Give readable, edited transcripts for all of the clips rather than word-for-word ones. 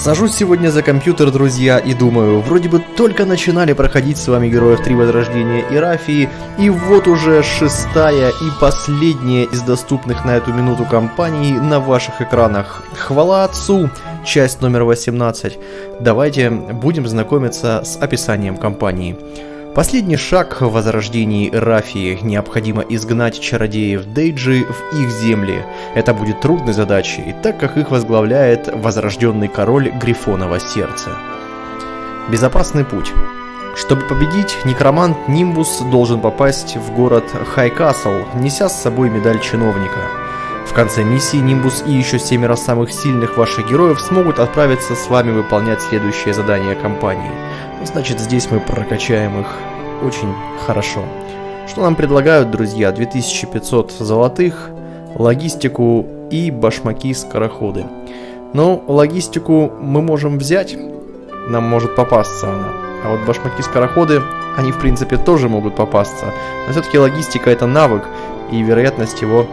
Сажусь сегодня за компьютер, друзья, и думаю, вроде бы только начинали проходить с вами Героев 3 Возрождение Ирафии, и вот уже 6-я и последняя из доступных на эту минуту кампаний на ваших экранах. Хвала Отцу, часть номер 18. Давайте будем знакомиться с описанием кампании. Последний шаг в возрождении Ирафии. Необходимо изгнать чародеев Дейджи в их земли. Это будет трудной задачей, так как их возглавляет возрожденный король Грифоново сердца. Безопасный путь. Чтобы победить, некромант Нимбус должен попасть в город Хайкасл, неся с собой медаль чиновника. В конце миссии Нимбус и еще 7 самых сильных ваших героев смогут отправиться с вами выполнять следующее задание кампании. Значит, здесь мы прокачаем их очень хорошо. Что нам предлагают, друзья? 2500 золотых, логистику и башмаки-скороходы. Но логистику мы можем взять, нам может попасться она. А вот башмаки-скороходы, они в принципе тоже могут попасться. Но все-таки логистика это навык, и вероятность его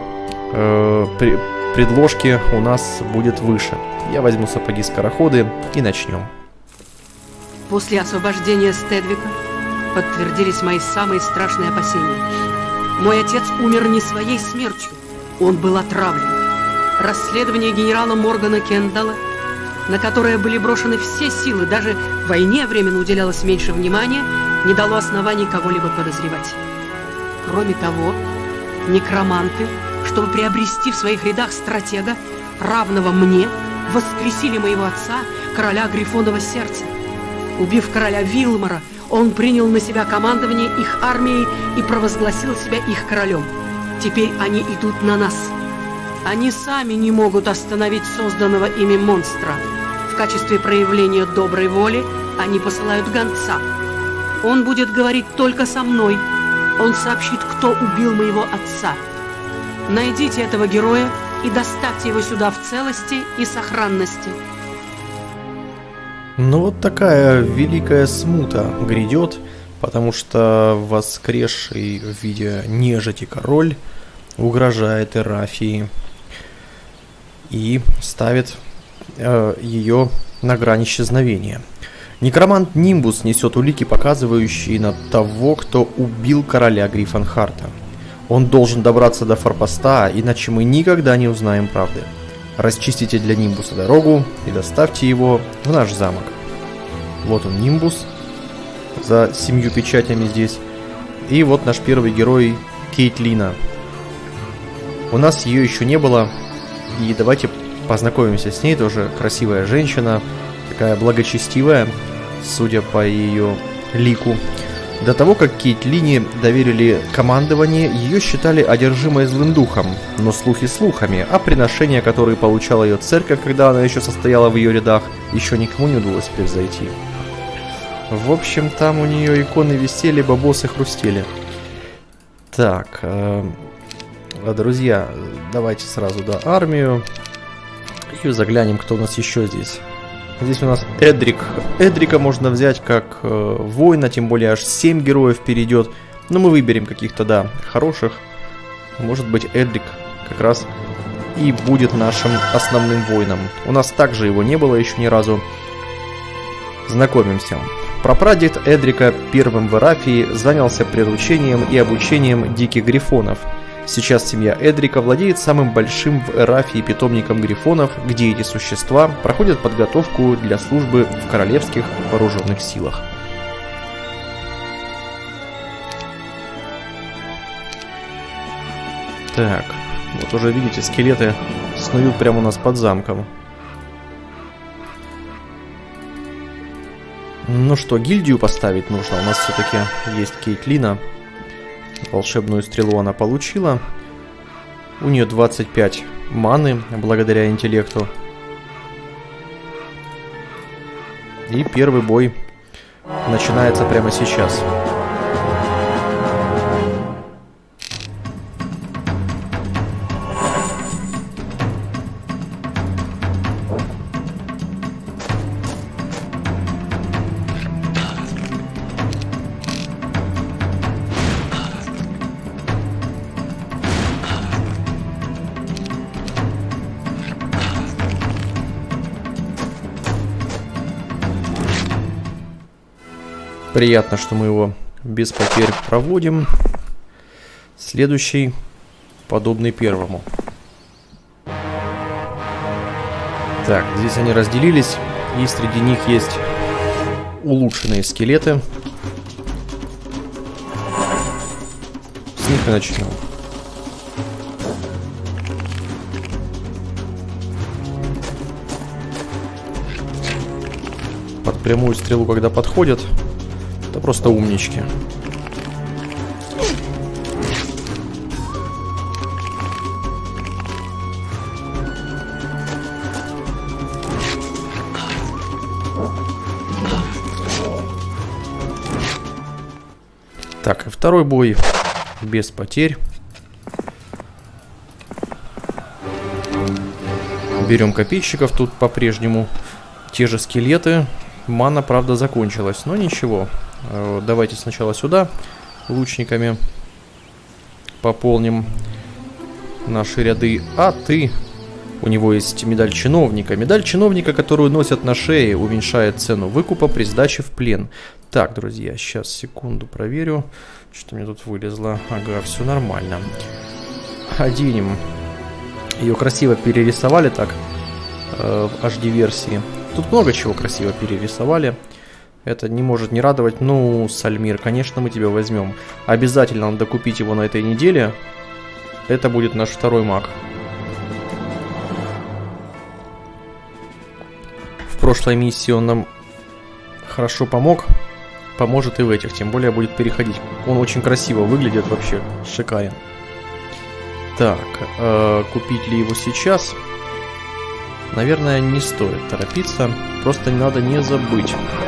предложки у нас будет выше. Я возьму сапоги-скороходы и начнем. После освобождения Стедвика подтвердились мои самые страшные опасения. Мой отец умер не своей смертью, он был отравлен. Расследование генерала Моргана Кендалла, на которое были брошены все силы, даже войне временно уделялось меньше внимания, не дало оснований кого-либо подозревать. Кроме того, некроманты, чтобы приобрести в своих рядах стратега, равного мне, воскресили моего отца, короля Грифонова сердца. Убив короля Вилмора, он принял на себя командование их армией и провозгласил себя их королем. Теперь они идут на нас. Они сами не могут остановить созданного ими монстра. В качестве проявления доброй воли они посылают гонца. Он будет говорить только со мной. Он сообщит, кто убил моего отца. Найдите этого героя и доставьте его сюда в целости и сохранности. Ну вот такая великая смута грядет, потому что воскресший в виде нежити король угрожает Ирафии и ставит ее на грань исчезновения. Некромант Нимбус несет улики, показывающие на того, кто убил короля Грифонхарта. Он должен добраться до форпоста, иначе мы никогда не узнаем правды. Расчистите для Нимбуса дорогу и доставьте его в наш замок. Вот он, Нимбус, за 7 печатями здесь. И вот наш первый герой, Кейтлина. У нас ее еще не было, и давайте познакомимся с ней. Тоже красивая женщина, такая благочестивая, судя по ее лику. До того, как Кейтлине доверили командование, ее считали одержимой злым духом, но слухи слухами, а приношения, которые получала ее церковь, когда она еще состояла в ее рядах, еще никому не удалось превзойти. В общем, там у нее иконы висели, бабосы хрустели. Так, друзья, давайте сразу армию и заглянем, кто у нас еще здесь. Здесь у нас Эдрик. Эдрика можно взять как воина, тем более аж 7 героев перейдет. Но мы выберем каких-то, хороших. Может быть, Эдрик как раз и будет нашим основным воином. У нас также его не было еще ни разу. Знакомимся. Прапрадед Эдрика первым в Ирафии занялся приручением и обучением диких грифонов. Сейчас семья Эдрика владеет самым большим в Ирафии питомником грифонов, где эти существа проходят подготовку для службы в королевских вооруженных силах. Так, вот уже видите, скелеты снуют прямо у нас под замком. Ну что, гильдию поставить нужно. У нас все-таки есть Кейтлина. Волшебную стрелу она получила. У нее 25 маны благодаря интеллекту. И первый бой начинается прямо сейчас. Приятно, что мы его без потерь проводим. Следующий подобный первому. Так, здесь они разделились. И среди них есть улучшенные скелеты. С них и начнем. Под прямую стрелу, когда подходят, это просто умнички. Так, и второй бой без потерь. Берем копейщиков, тут по-прежнему те же скелеты. Мана, правда, закончилась, но ничего. Давайте сначала сюда лучниками пополним наши ряды. А ты... У него есть медаль чиновника. Медаль чиновника, которую носят на шее, уменьшает цену выкупа при сдаче в плен. Так, друзья, сейчас, секунду, проверю. Что мне тут вылезло? Ага, все нормально. Оденем. Ее красиво перерисовали так в HD-версии. Тут много чего красиво перерисовали. Это не может не радовать. Ну, Сальмир, конечно, мы тебя возьмем. Обязательно надо купить его на этой неделе. Это будет наш второй маг. В прошлой миссии он нам хорошо помог. Поможет и в этих. Тем более будет переходить. Он очень красиво выглядит вообще. Шикарен. Так, купить ли его сейчас? Наверное, не стоит торопиться. Просто надо не забыть.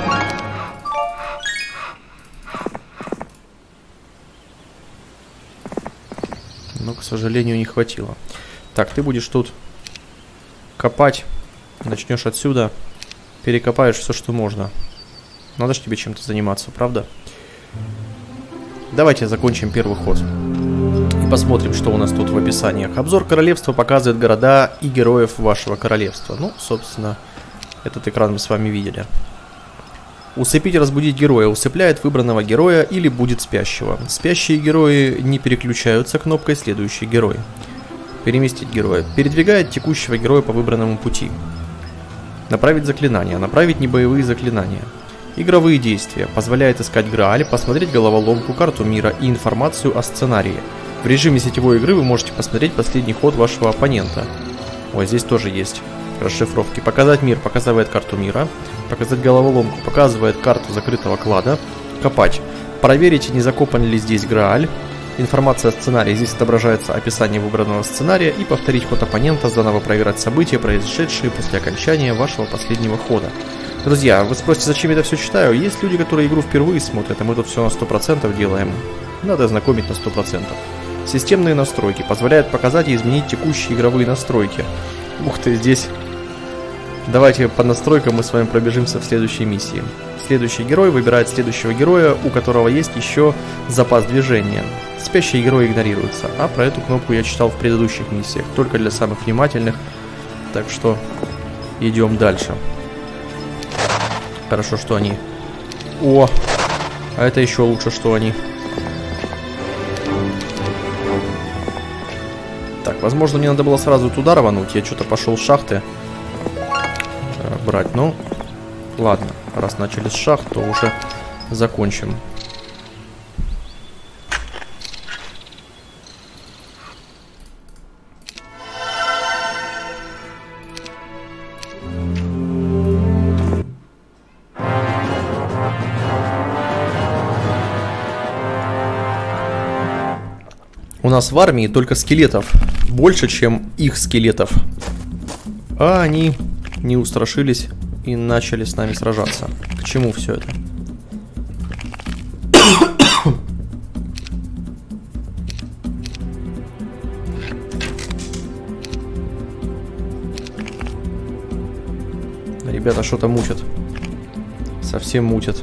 Но, к сожалению, не хватило. Так, ты будешь тут копать. Начнешь отсюда. Перекопаешь все, что можно. Надо же тебе чем-то заниматься, правда? Давайте закончим первый ход. И посмотрим, что у нас тут в описаниях. Обзор королевства показывает города и героев вашего королевства. Ну, собственно, этот экран мы с вами видели. Усыпить и разбудить героя. Усыпляет выбранного героя или будет спящего. Спящие герои не переключаются кнопкой «Следующий герой». Переместить героя. Передвигает текущего героя по выбранному пути. Направить заклинания. Направить небоевые заклинания. Игровые действия. Позволяет искать Грааль, посмотреть головоломку, карту мира и информацию о сценарии. В режиме сетевой игры вы можете посмотреть последний ход вашего оппонента. Ой, здесь тоже есть расшифровки. Показать мир показывает карту мира. Показать головоломку показывает карту закрытого клада. Копать. Проверить, не закопан ли здесь Грааль. Информация о сценарии. Здесь отображается описание выбранного сценария. И повторить ход оппонента, заново проверять события, произошедшие после окончания вашего последнего хода. Друзья, вы спросите, зачем я это все читаю? Есть люди, которые игру впервые смотрят, а мы тут все на 100% делаем. Надо ознакомить на 100%. Системные настройки. Позволяют показать и изменить текущие игровые настройки. Ух ты, здесь... Давайте по настройкам мы с вами пробежимся в следующей миссии. Следующий герой выбирает следующего героя, у которого есть еще запас движения. Спящие герои игнорируются. А про эту кнопку я читал в предыдущих миссиях. Только для самых внимательных. Так что идем дальше. Хорошо, что они... О! А это еще лучше, что они... Так, возможно, мне надо было сразу туда рвануть. Я что-то пошел с шахты брать. Ну, ладно. Раз начали с шахт, то уже закончим. У нас в армии только скелетов больше, чем их скелетов. А они не устрашились и начали с нами сражаться. К чему все это? Ребята что-то мутят. Совсем мутят.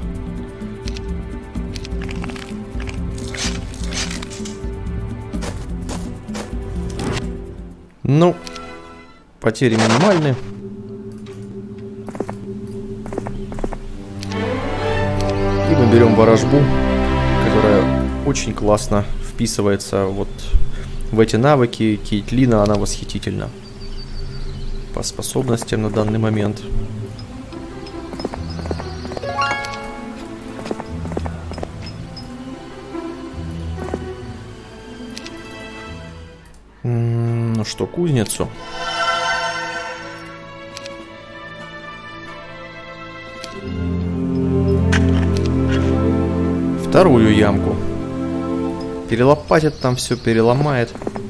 Ну, потери минимальны. И мы берем ворожбу, которая очень классно вписывается вот в эти навыки. Кейтлина, она восхитительна по способностям на данный момент. Ну что, кузницу. Вторую ямку. Перелопатит там все, переломает.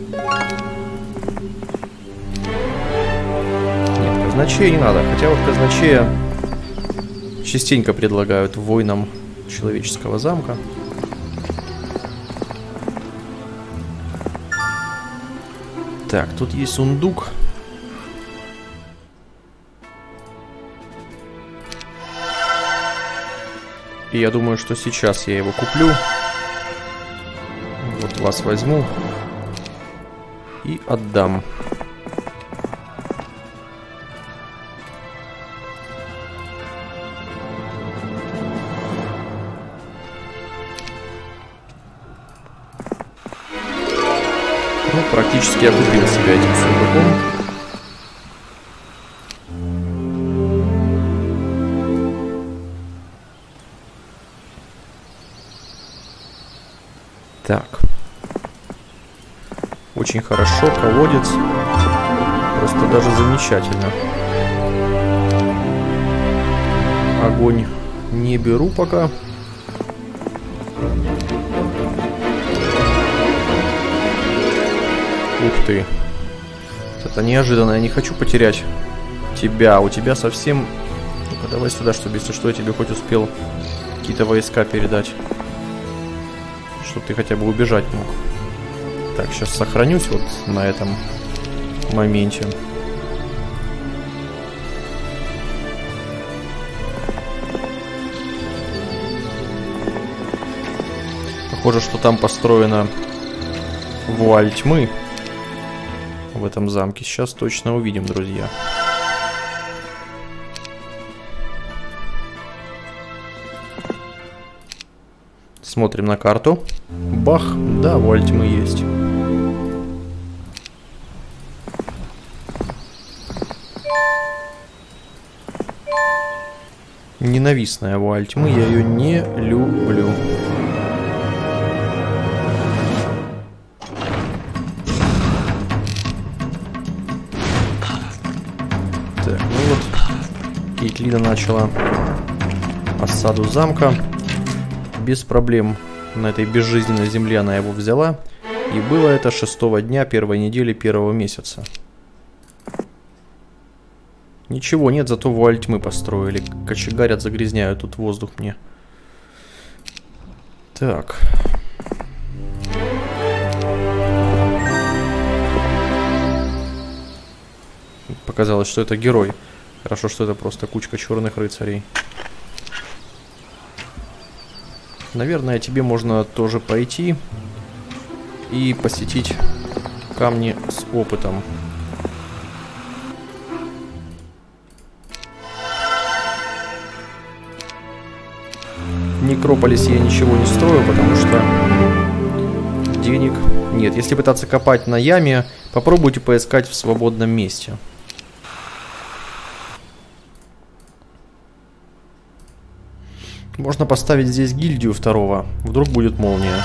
Нет, казначея не надо. Хотя вот казначея частенько предлагают воинам человеческого замка. Так, тут есть сундук. И я думаю, что сейчас я его куплю. Вот вас возьму и отдам. Ну, практически я купил себя этим сундуком. Так. Очень хорошо, колодец. Просто даже замечательно. Огонь не беру пока. Ух ты. Это неожиданно. Я не хочу потерять тебя. У тебя совсем... Ну-ка, давай сюда, чтобы, если что, я тебе хоть успел какие-то войска передать. Чтобы ты хотя бы убежать мог. Так, сейчас сохранюсь вот на этом моменте. Похоже, что там построена вуаль тьмы в этом замке. Сейчас точно увидим, друзья. Смотрим на карту. Бах, да, вуаль тьмы есть. Ненавистная вуаль тьмы, я ее не люблю. Так, ну вот, Кейтлина начала осаду замка. Без проблем на этой безжизненной земле она его взяла. И было это 6-го дня первой недели 1-го месяца. Ничего нет, зато вуаль тьмы построили. Кочегарят, загрязняют тут воздух мне. Так. Показалось, что это герой. Хорошо, что это просто кучка черных рыцарей. Наверное, тебе можно тоже пойти и посетить камни с опытом. В Некрополисе я ничего не строю, потому что денег нет. Если пытаться копать на яме, попробуйте поискать в свободном месте. Можно поставить здесь гильдию 2-го. Вдруг будет молния.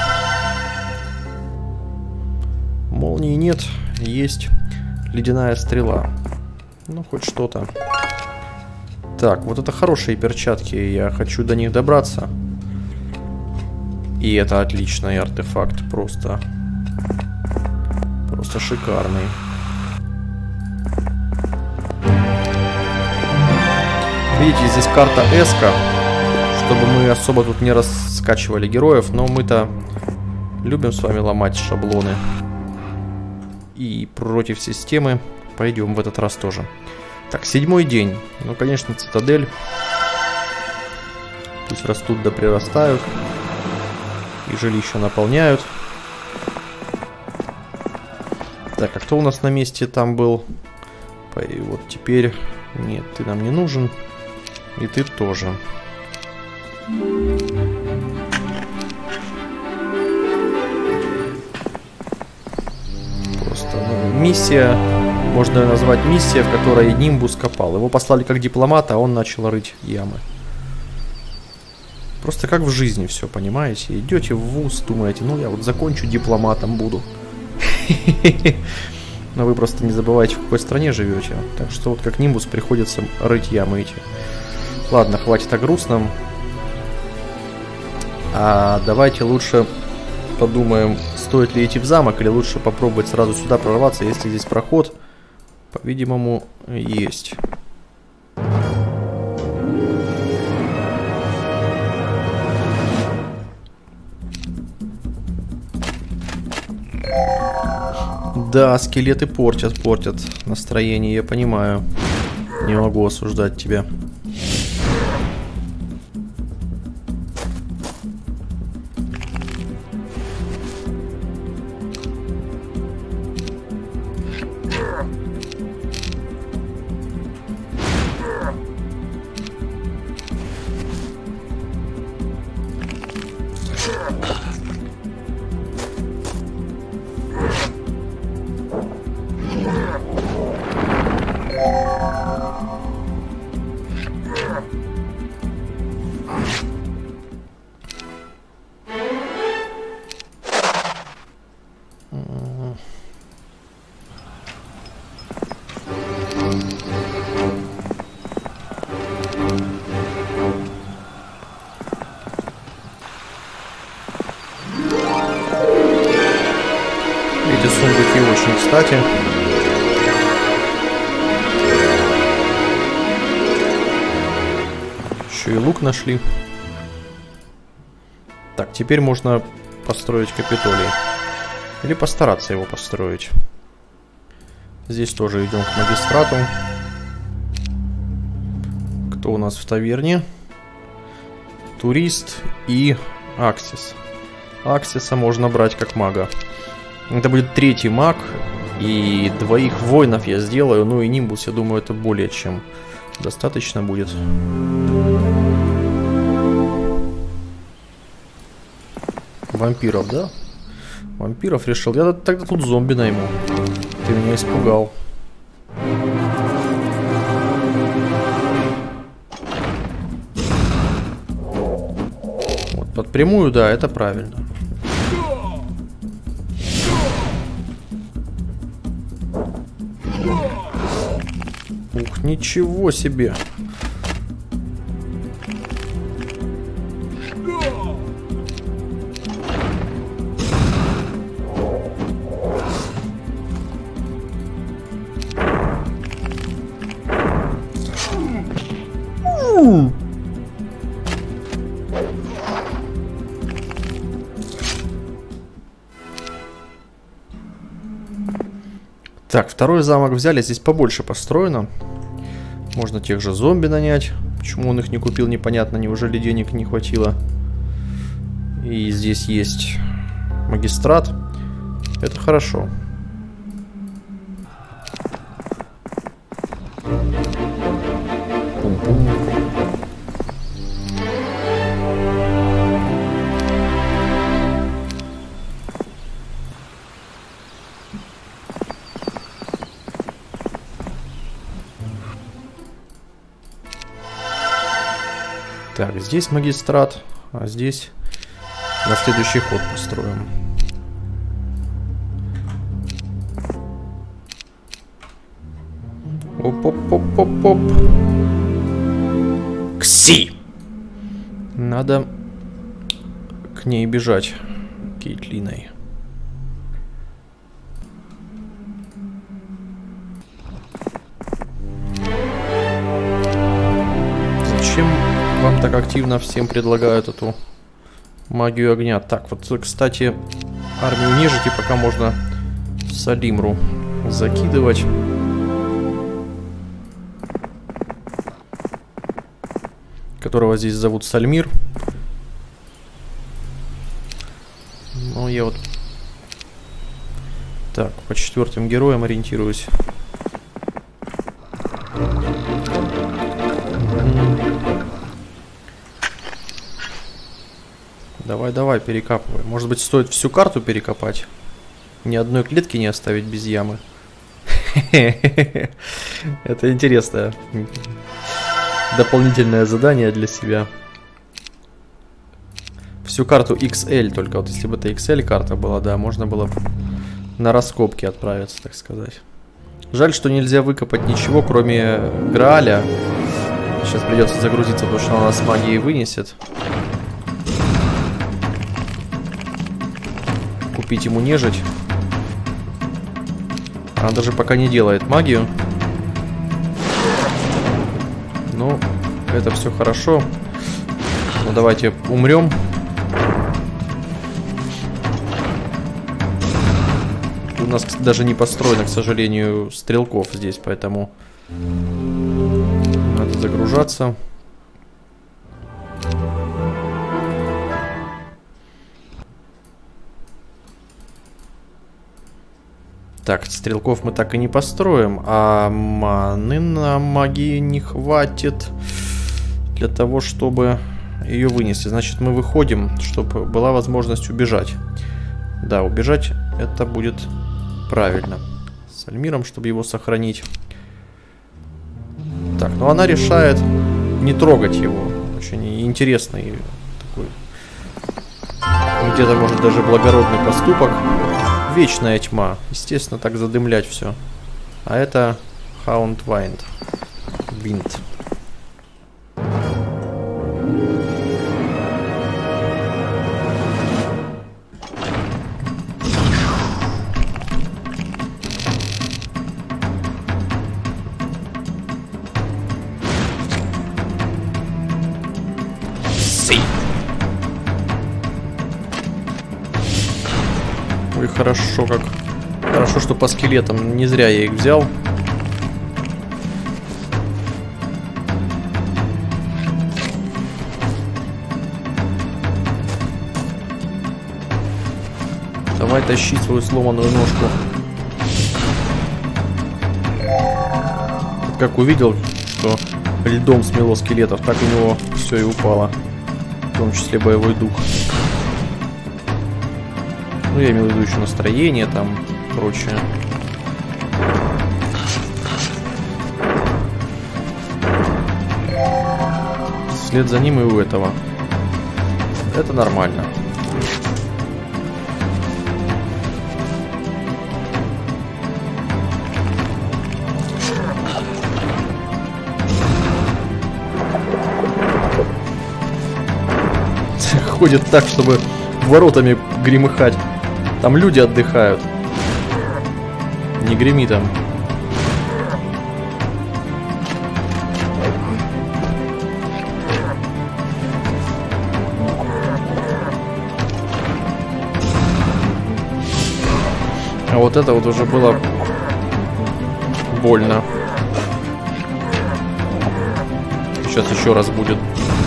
Молнии нет. Есть ледяная стрела. Ну, хоть что-то. Так, вот это хорошие перчатки. Я хочу до них добраться. И это отличный артефакт. Просто шикарный. Видите, здесь карта Эска. Чтобы мы особо тут не раскачивали героев, но мы-то любим с вами ломать шаблоны. И против системы пойдем в этот раз тоже. Так, 7-й день. Ну, конечно, цитадель. Пусть растут да прирастают. И жилища наполняют. Так, а кто у нас на месте там был? И вот теперь... Нет, ты нам не нужен. И ты тоже. миссия, можно назвать миссия, в которой Нимбус копал. Его послали как дипломата, а он начал рыть ямы. Просто как в жизни все, понимаете? Идете в вуз, думаете, ну я вот закончу, дипломатом буду. Но вы просто не забывайте, в какой стране живете. Так что вот как Нимбус приходится рыть ямы эти. Ладно, хватит о грустном. А давайте лучше подумаем, стоит ли идти в замок, или лучше попробовать сразу сюда прорваться, если здесь проход, по-видимому, есть. Да, скелеты портят настроение, я понимаю. Не могу осуждать тебя. Эти сундуки очень кстати. Еще и лук нашли. Так, теперь можно построить Капитолий. Или постараться его построить. Здесь тоже идем к магистрату. Кто у нас в таверне? Турист и Аксис. Аксиса можно брать как мага. Это будет третий маг. И двоих воинов я сделаю. Ну и Нимбус, я думаю, это более чем достаточно будет. Вампиров, да? Вампиров решил. Я тогда тут зомби найму. Ты меня испугал. Вот под прямую, да, это правильно. Ух, ничего себе. Так, второй замок взяли, здесь побольше построено. Можно тех же зомби нанять. Почему он их не купил, непонятно. Неужели денег не хватило? И здесь есть магистрат. Это хорошо. Пум-пум. Так, здесь магистрат, а здесь на следующий ход построим. Оп-оп-оп-оп-оп. Кси! Надо к ней бежать, Кейтлиной. Зачем вам так активно всем предлагают эту магию огня? Так, вот, кстати, армию нежити пока можно Салимру закидывать. Которого здесь зовут Сальмир. Ну, я вот... Так, по четвертым героям ориентируюсь. Давай, перекапывай. Может быть, стоит всю карту перекопать? Ни одной клетки не оставить без ямы. Это интересное дополнительное задание для себя. Всю карту XL, только вот если бы это XL карта была, да, можно было на раскопки отправиться, так сказать. Жаль, что нельзя выкопать ничего, кроме Грааля. Сейчас придется загрузиться, потому что она нас магией вынесет. Купить ему нежить. Она даже пока не делает магию. Ну, это все хорошо. Ну, давайте умрем. У нас даже не построено, к сожалению, стрелков здесь, поэтому надо загружаться. Так, стрелков мы так и не построим, а маны на магии не хватит для того, чтобы ее вынести. Значит, мы выходим, чтобы была возможность убежать. Да, убежать это будет правильно. С Альмиром, чтобы его сохранить. Так, ну она решает не трогать его. Очень интересный такой, где-то может даже благородный поступок. Вечная тьма. Естественно, так задымлять все. А это Hound Wind. Wind. Ой, хорошо как. Хорошо, что по скелетам. Не зря я их взял. Давай тащи свою сломанную ножку. Как увидел, что льдом смело скелетов, так у него все и упало. В том числе боевой дух. Ну, я имею в виду еще настроение, там, прочее. Вслед за ним и у этого. Это нормально. Ходит так, чтобы воротами гремыхать. Там люди отдыхают. Не греми там. А вот это вот уже было больно. Сейчас еще раз будет.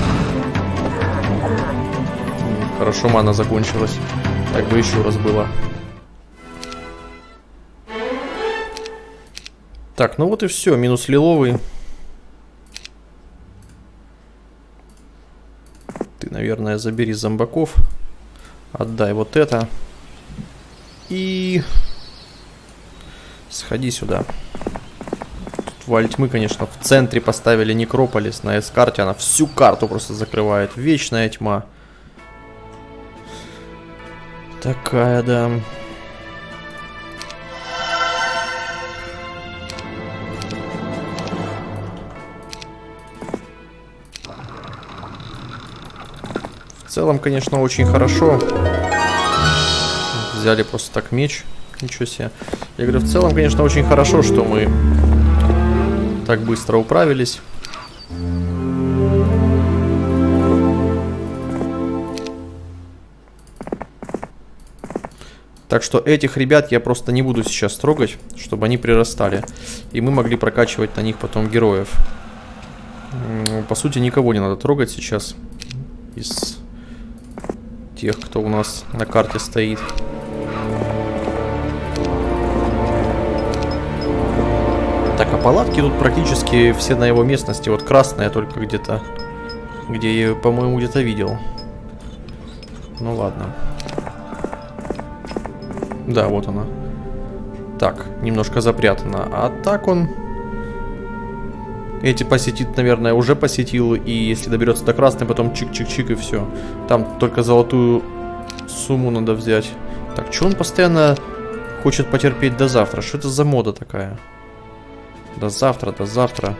Хорошо, мана закончилась. Так бы еще раз было. Так, ну вот и все. Минус лиловый. Ты, наверное, забери зомбаков. Отдай вот это. И сходи сюда. Тут вуаль тьмы, конечно, в центре поставили некрополис на S-карте. Она всю карту просто закрывает. Вечная тьма. Такая, да. В целом, конечно, очень хорошо. Взяли просто так меч. Ничего себе. Я говорю, в целом, конечно, очень хорошо, что мы так быстро управились. Так что этих ребят я просто не буду сейчас трогать, чтобы они прирастали. И мы могли прокачивать на них потом героев. По сути, никого не надо трогать сейчас. Из тех, кто у нас на карте стоит. Так, а палатки тут практически все на его местности. Вот красная только где-то. Где я ее, по-моему, где-то видел. Ну ладно. Да, вот она. так, немножко запрятано. А так он... Эти посетит, наверное, уже посетил. И если доберется до красной, потом чик-чик-чик и все. Там только золотую сумму надо взять. Так, что он постоянно хочет потерпеть до завтра? Что это за мода такая? До завтра, до завтра.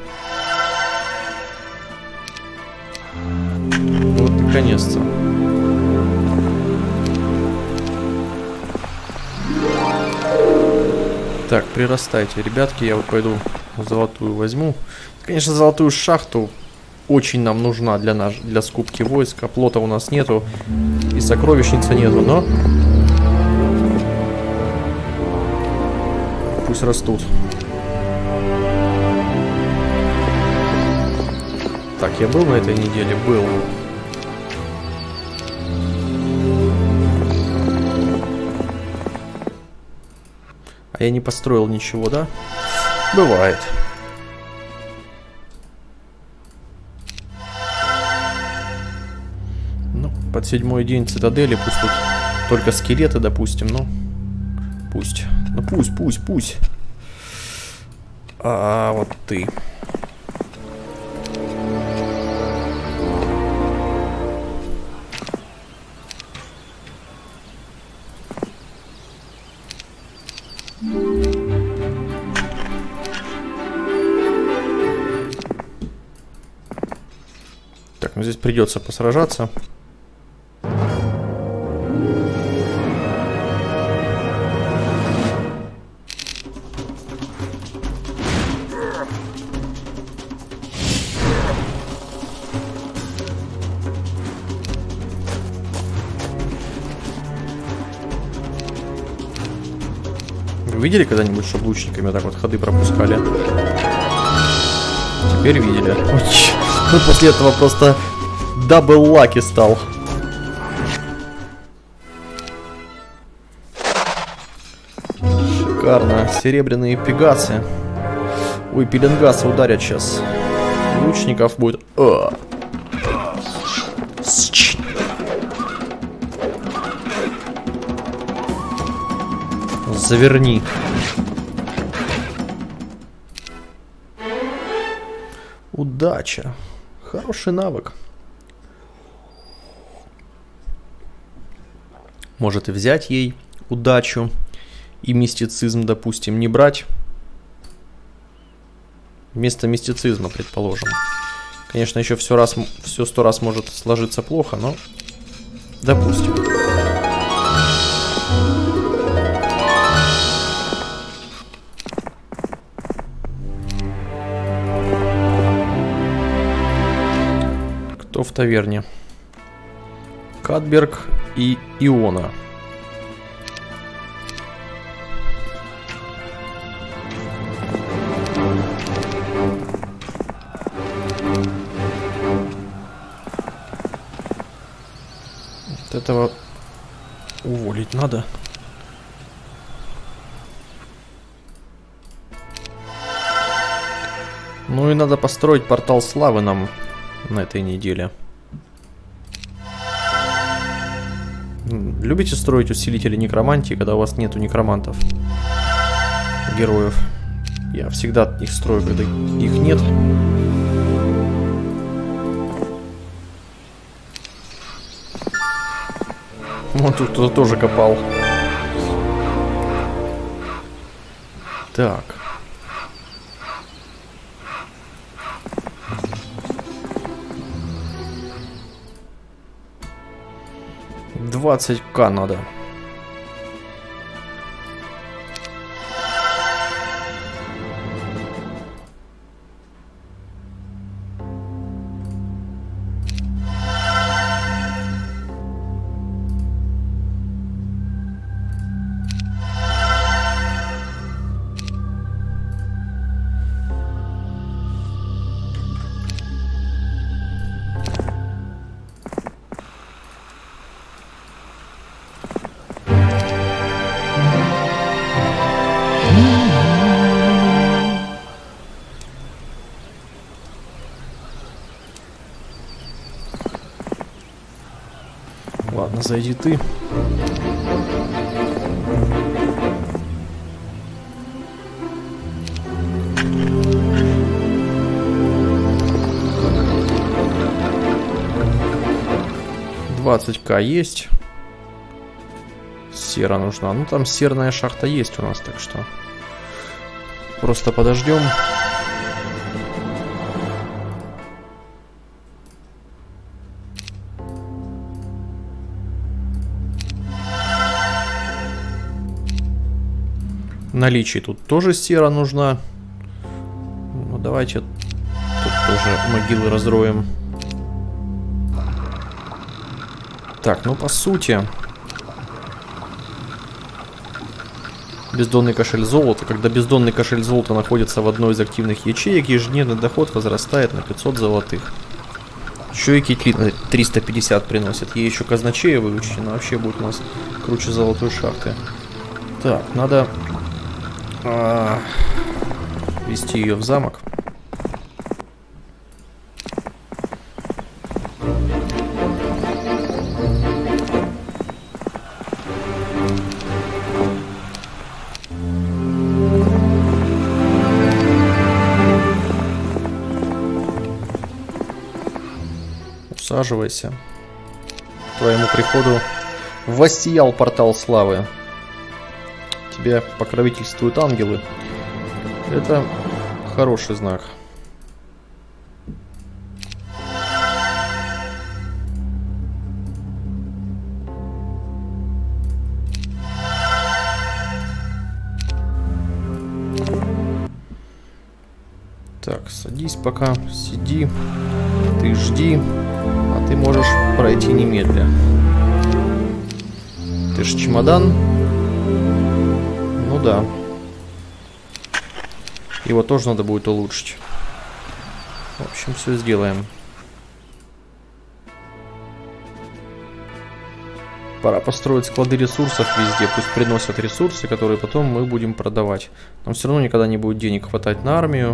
Вот наконец-то. Так, прирастайте, ребятки, я вот пойду золотую возьму. Конечно, золотую шахту очень нам нужна для скупки войск. Оплота у нас нету и сокровищницы нету, но пусть растут. Так, я был на этой неделе? Был. А я не построил ничего, да? Бывает. Ну, под 7-й день цитадели, пусть тут только скелеты, допустим, ну. Пусть. Ну пусть. А вот ты. Так, ну здесь придется посражаться. Вы видели когда-нибудь, чтобы лучниками вот так вот ходы пропускали? Теперь видели. Ну, после этого просто дабл лаки стал. Шикарно. Серебряные пегасы. Ой, пеленгасы ударят сейчас. Лучников будет... Заверни. Удача. Хороший навык. Может и взять ей удачу. И мистицизм, допустим, не брать. Вместо мистицизма, предположим. Конечно, еще все 100 раз может сложиться плохо, но... Допустим. Кто в таверне? Кадберг и Иона. Вот этого уволить надо. Ну и надо построить портал славы нам на этой неделе. Любите строить усилители некромантии, когда у вас нету некромантов? Героев. Я всегда их строю, когда их нет. Вот тут кто-то тоже копал. Так. $20К надо. Ладно, зайди ты. 20к есть. Сера нужна. Ну, там серная шахта есть у нас, так что... Просто подождем. Наличие тут тоже сера нужна. Ну, давайте тут тоже могилы разроем. Так, ну по сути... Бездонный кошель золота. Когда бездонный кошель золота находится в одной из активных ячеек, ежедневный доход возрастает на 500 золотых. Еще и Кейтлин 350 приносит. Ей еще казначея выучить, она вообще будет у нас круче золотой шахты. Так, надо вести ее в замок. Усаживайся. К твоему приходу воссиял портал славы. Тебя покровительствуют ангелы. Это хороший знак. Так, садись пока, сиди, ты жди, а ты можешь пройти немедля. Ты ж чемодан? Ну да. Его тоже надо будет улучшить. В общем, все сделаем. Пора построить склады ресурсов везде. Пусть приносят ресурсы, которые потом мы будем продавать. Нам все равно никогда не будет денег хватать на армию.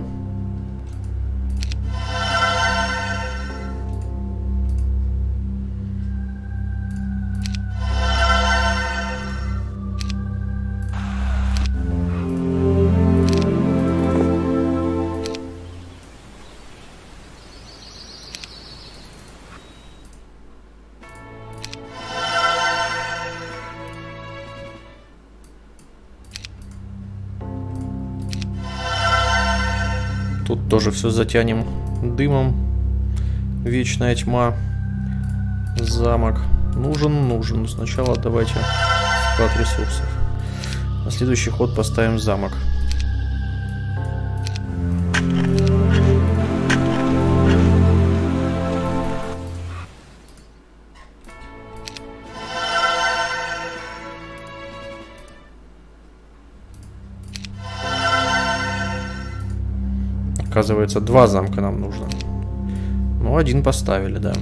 Тут тоже все затянем дымом. Вечная тьма. Замок. Нужен. Сначала давайте склад ресурсов. На следующий ход поставим замок. Оказывается, 2 замка нам нужно. Ну, 1 поставили, да.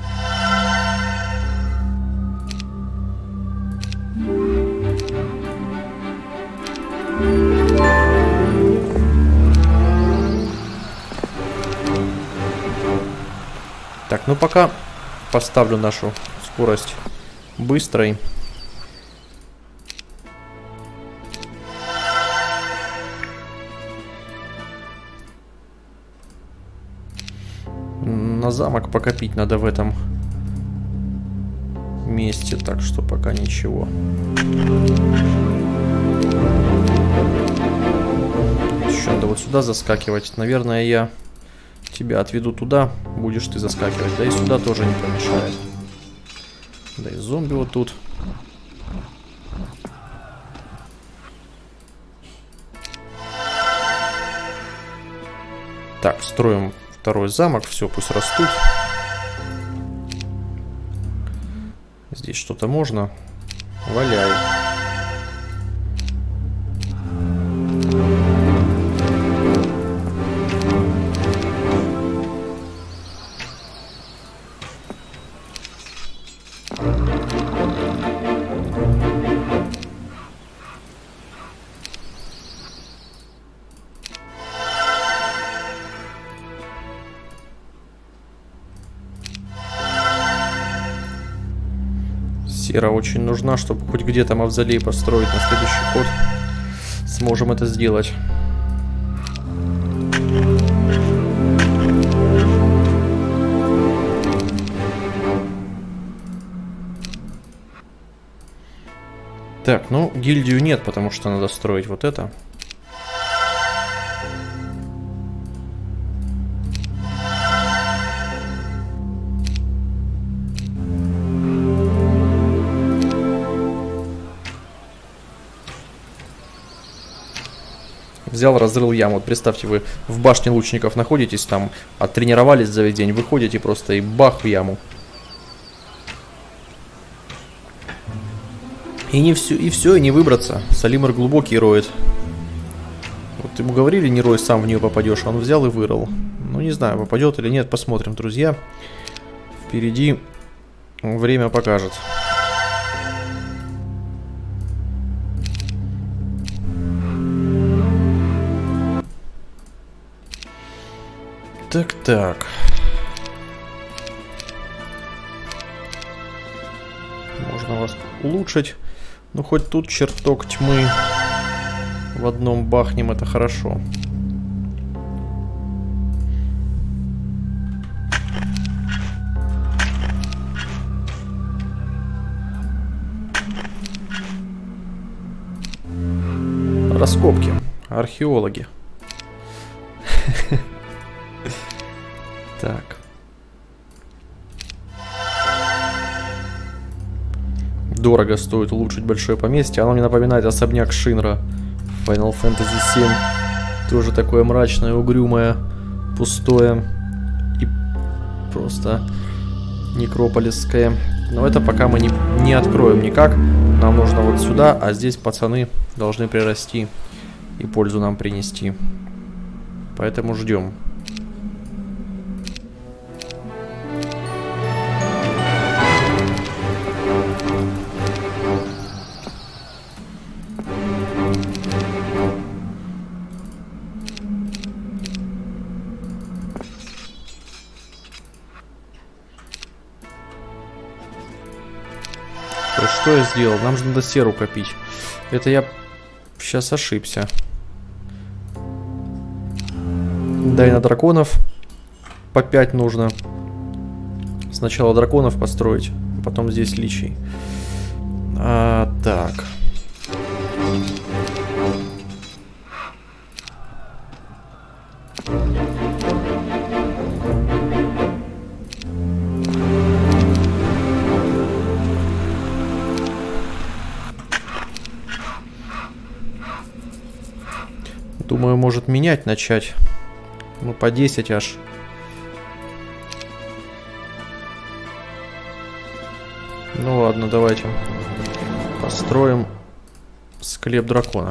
Так, ну пока поставлю нашу скорость быстрой. На замок покопить надо в этом месте, так что пока ничего. Еще надо вот сюда заскакивать. Наверное, я тебя отведу туда, будешь ты заскакивать. Да и сюда тоже не помешает. Да и зомби вот тут. Так, строим второй замок, все, пусть растут. Здесь что-то можно. Валяй. Сера очень нужна, чтобы хоть где-то мавзолей построить на следующий ход. Сможем это сделать. Так, ну, гильдию нет, потому что надо строить вот это. Взял, разрыл яму. Вот представьте, вы в башне лучников находитесь, там оттренировались за весь день, выходите просто и бах в яму. И не все, и не выбраться. Салимар глубокий роет. Вот ему говорили, не рой, сам в нее попадешь, а он взял и вырыл. Ну, не знаю, попадет или нет, посмотрим, друзья. Впереди время покажет. Так. Можно вас улучшить. Ну, хоть тут чертог тьмы в одном бахнем, это хорошо. Раскопки. Археологи. Так. Дорого стоит улучшить большое поместье. Оно мне напоминает особняк Шинра. Final Fantasy 7. Тоже такое мрачное, угрюмое, пустое. И просто некрополисское. Но это пока мы не откроем никак. Нам нужно вот сюда, а здесь пацаны должны прирасти и пользу нам принести. Поэтому ждем. Что я сделал? Нам же надо серу копить. Это я сейчас ошибся. Да, и на драконов по 5 нужно. Сначала драконов построить, потом здесь личий. Так. Думаю, может менять начать. Ну, по 10 аж. Ну ладно, давайте построим склеп дракона.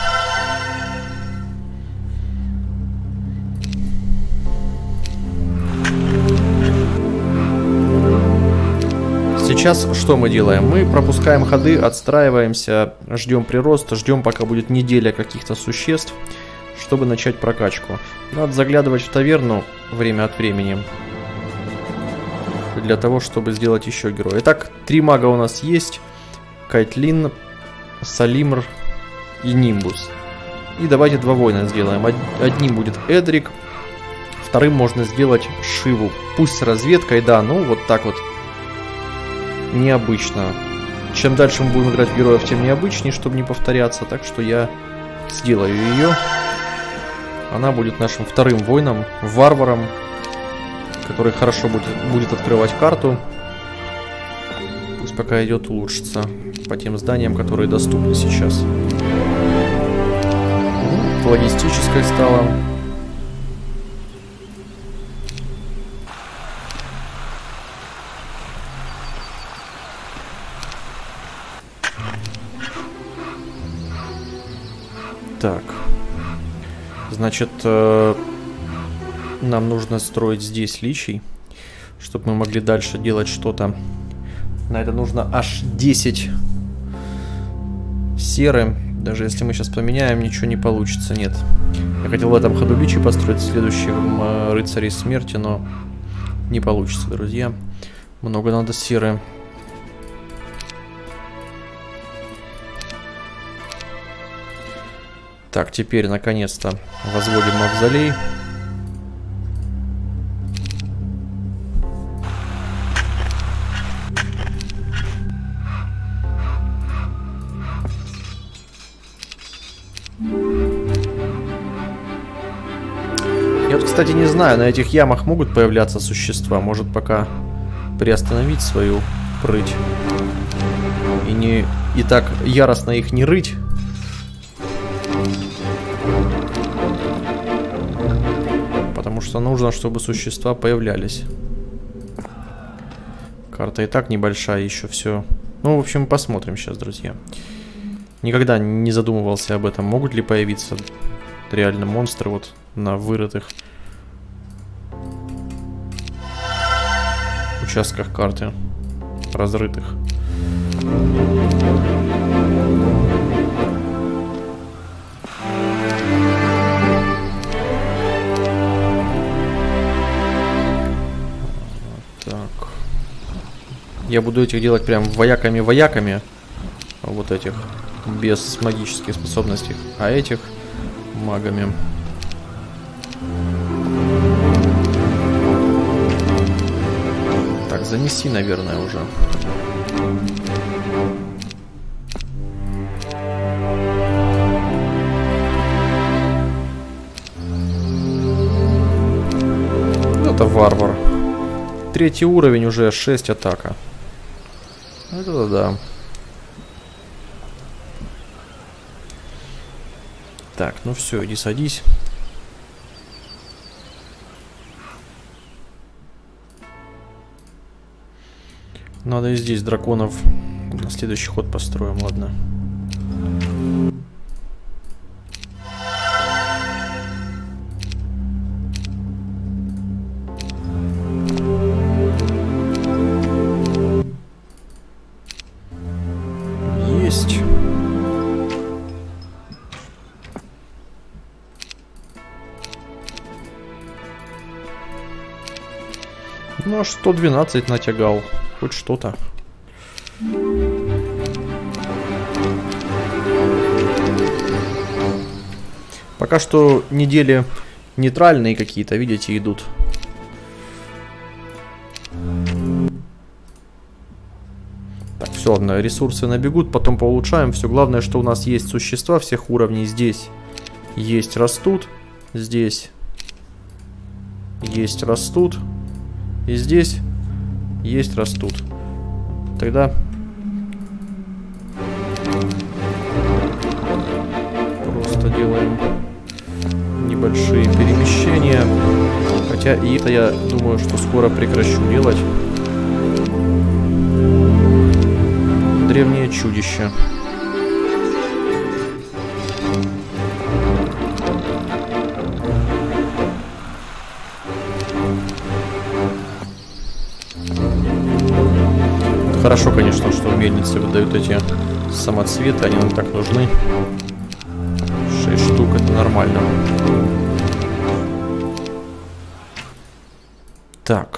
Сейчас что мы делаем? Мы пропускаем ходы, отстраиваемся, ждем прироста, ждем, пока будет неделя каких-то существ, чтобы начать прокачку. Надо заглядывать в таверну время от времени, для того, чтобы сделать еще героя. Итак, 3 мага у нас есть. Кайтлин, Салимр и Нимбус. И давайте 2 воина сделаем. Одним будет Эдрик, вторым можно сделать Шиву. Пусть с разведкой, да, ну вот так вот. Необычно. Чем дальше мы будем играть в героев, тем необычнее, чтобы не повторяться. Так что я сделаю ее. Она будет нашим вторым воином, варваром, который хорошо будет открывать карту. Пусть пока идет улучшиться по тем зданиям, которые доступны сейчас. Логистической стало. Так. Значит, нам нужно строить здесь личий, чтобы мы могли дальше делать что-то. На это нужно аж 10 серы. Даже если мы сейчас поменяем, ничего не получится, нет. Я хотел в этом ходу личий построить следующим рыцарей смерти, но не получится, друзья. Много надо серы. Так, теперь наконец-то возводим мавзолей. Я вот, кстати, не знаю, на этих ямах могут появляться существа. Может, пока приостановить свою прыть. И так яростно их не рыть. Потому что нужно, чтобы существа появлялись. Карта и так небольшая, еще все. Ну, в общем, посмотрим сейчас, друзья. Никогда не задумывался об этом. Могут ли появиться реально монстры вот на вырытых участках карты, разрытых. Так. Я буду этих делать прям вояками-вояками. Вот этих. Без магических способностей. А этих магами. Так, занеси, наверное, уже. Это варвар. 3-й уровень, уже 6 атака. Это да. Так, ну все, иди садись. Надо и здесь драконов на следующий ход построим, ладно. Есть. Ну, аж 112 натягал. Хоть что-то. Пока что недели нейтральные какие-то, видите, идут. Так, все, ладно, ресурсы набегут, потом поулучшаем. Все, главное, что у нас есть существа всех уровней. Здесь есть, растут. Здесь есть, растут. И здесь есть, растут. Тогда просто делаем небольшие перемещения. Хотя и это я думаю, что скоро прекращу делать. Древнее чудище. Хорошо, конечно, что мельницы выдают эти самоцветы, они нам так нужны. 6 штук, это нормально. Так.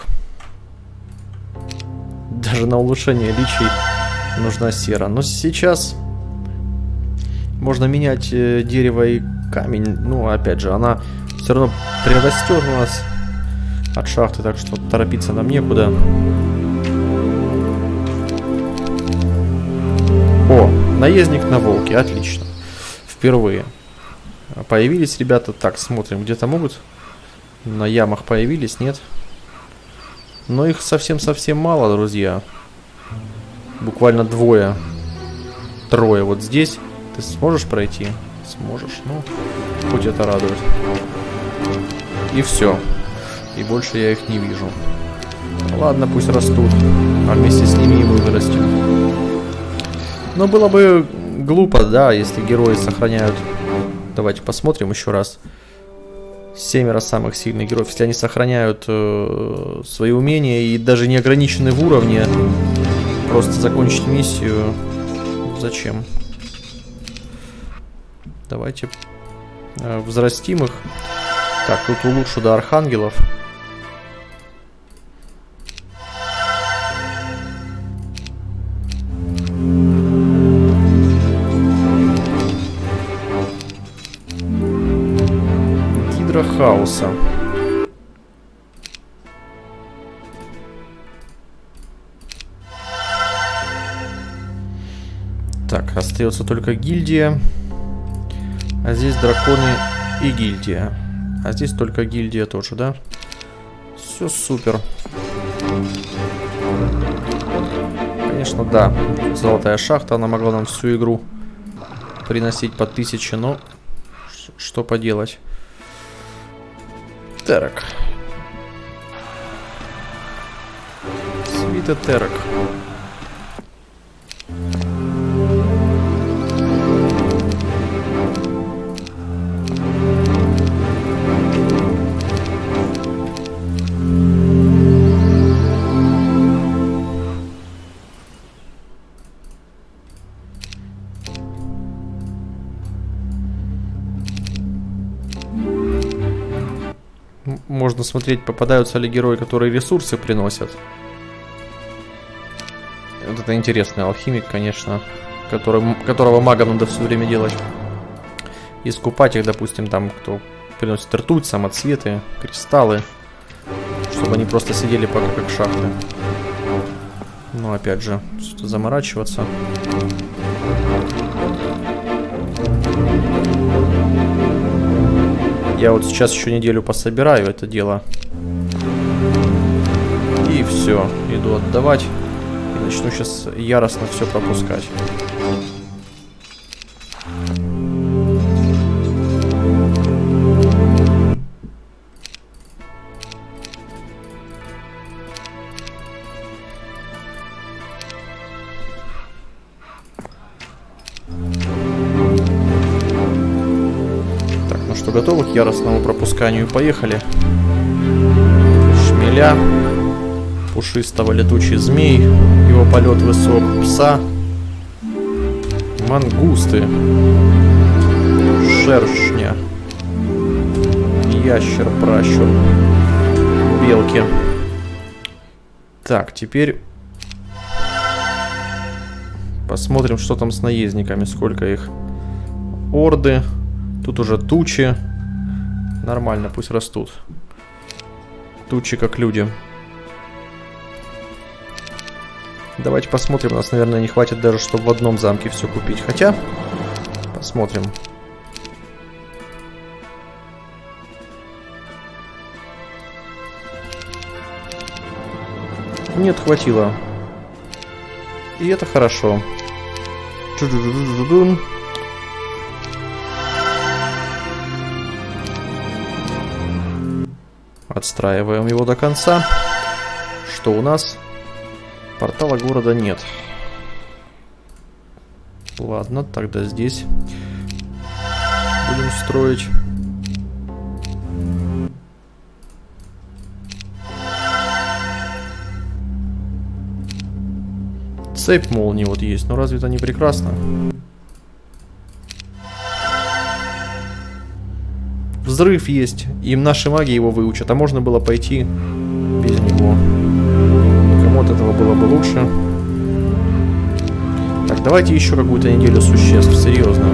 Даже на улучшение личий нужна сера. Но сейчас можно менять дерево и камень. Ну, опять же, она все равно прирастет у нас от шахты, так что торопиться нам некуда. О, наездник на волке, отлично. Впервые. Появились ребята, так, смотрим, где-то могут. На ямах появились, нет? Но их совсем-совсем мало, друзья. Буквально двое. Трое вот здесь. Ты сможешь пройти? Сможешь, ну, хоть это радует. И все. И больше я их не вижу. Ладно, пусть растут. А вместе с ними и мы вырастем. Но было бы глупо, да, если герои сохраняют... Давайте посмотрим еще раз. 7 самых сильных героев. Если они сохраняют свои умения и даже не ограничены в уровне, просто закончить миссию. Зачем? Давайте взрастим их. Так, тут улучшу до архангелов. Хаоса. Так, остается только гильдия. А здесь драконы и гильдия. А здесь только гильдия тоже, да? Все супер. Конечно, да. Золотая шахта, она могла нам всю игру приносить по 1000, но что поделать. Терек. Свита Терек. Можно смотреть, попадаются ли герои, которые ресурсы приносят. Вот это интересный алхимик, конечно, которого магам надо все время делать. Искупать их, допустим, там, кто приносит ртуть, самоцветы, кристаллы. Чтобы они просто сидели пока как шахты. Но опять же, что-то заморачиваться. Я вот сейчас еще неделю пособираю это дело. И все, иду отдавать. И начну сейчас яростно все пропускать. Готовы к яростному пропусканию. Поехали. Шмеля, пушистого летучий змей, его полет высок, пса, мангусты, шершня, ящер-пращур, белки. Так, теперь посмотрим, что там с наездниками, сколько их. Орды. Тут уже тучи. Нормально, пусть растут. Тучи как люди. Давайте посмотрим. У нас, наверное, не хватит даже, чтобы в одном замке все купить. Хотя, посмотрим. Нет, хватило. И это хорошо. Отстраиваем его до конца. Что у нас? Портала города нет. Ладно, тогда здесь будем строить. Цепь молнии вот есть, но разве это не прекрасно? Взрыв есть, и наши маги его выучат, а можно было пойти без него. Кому от этого было бы лучше. Так, давайте еще какую-то неделю существ, серьезно.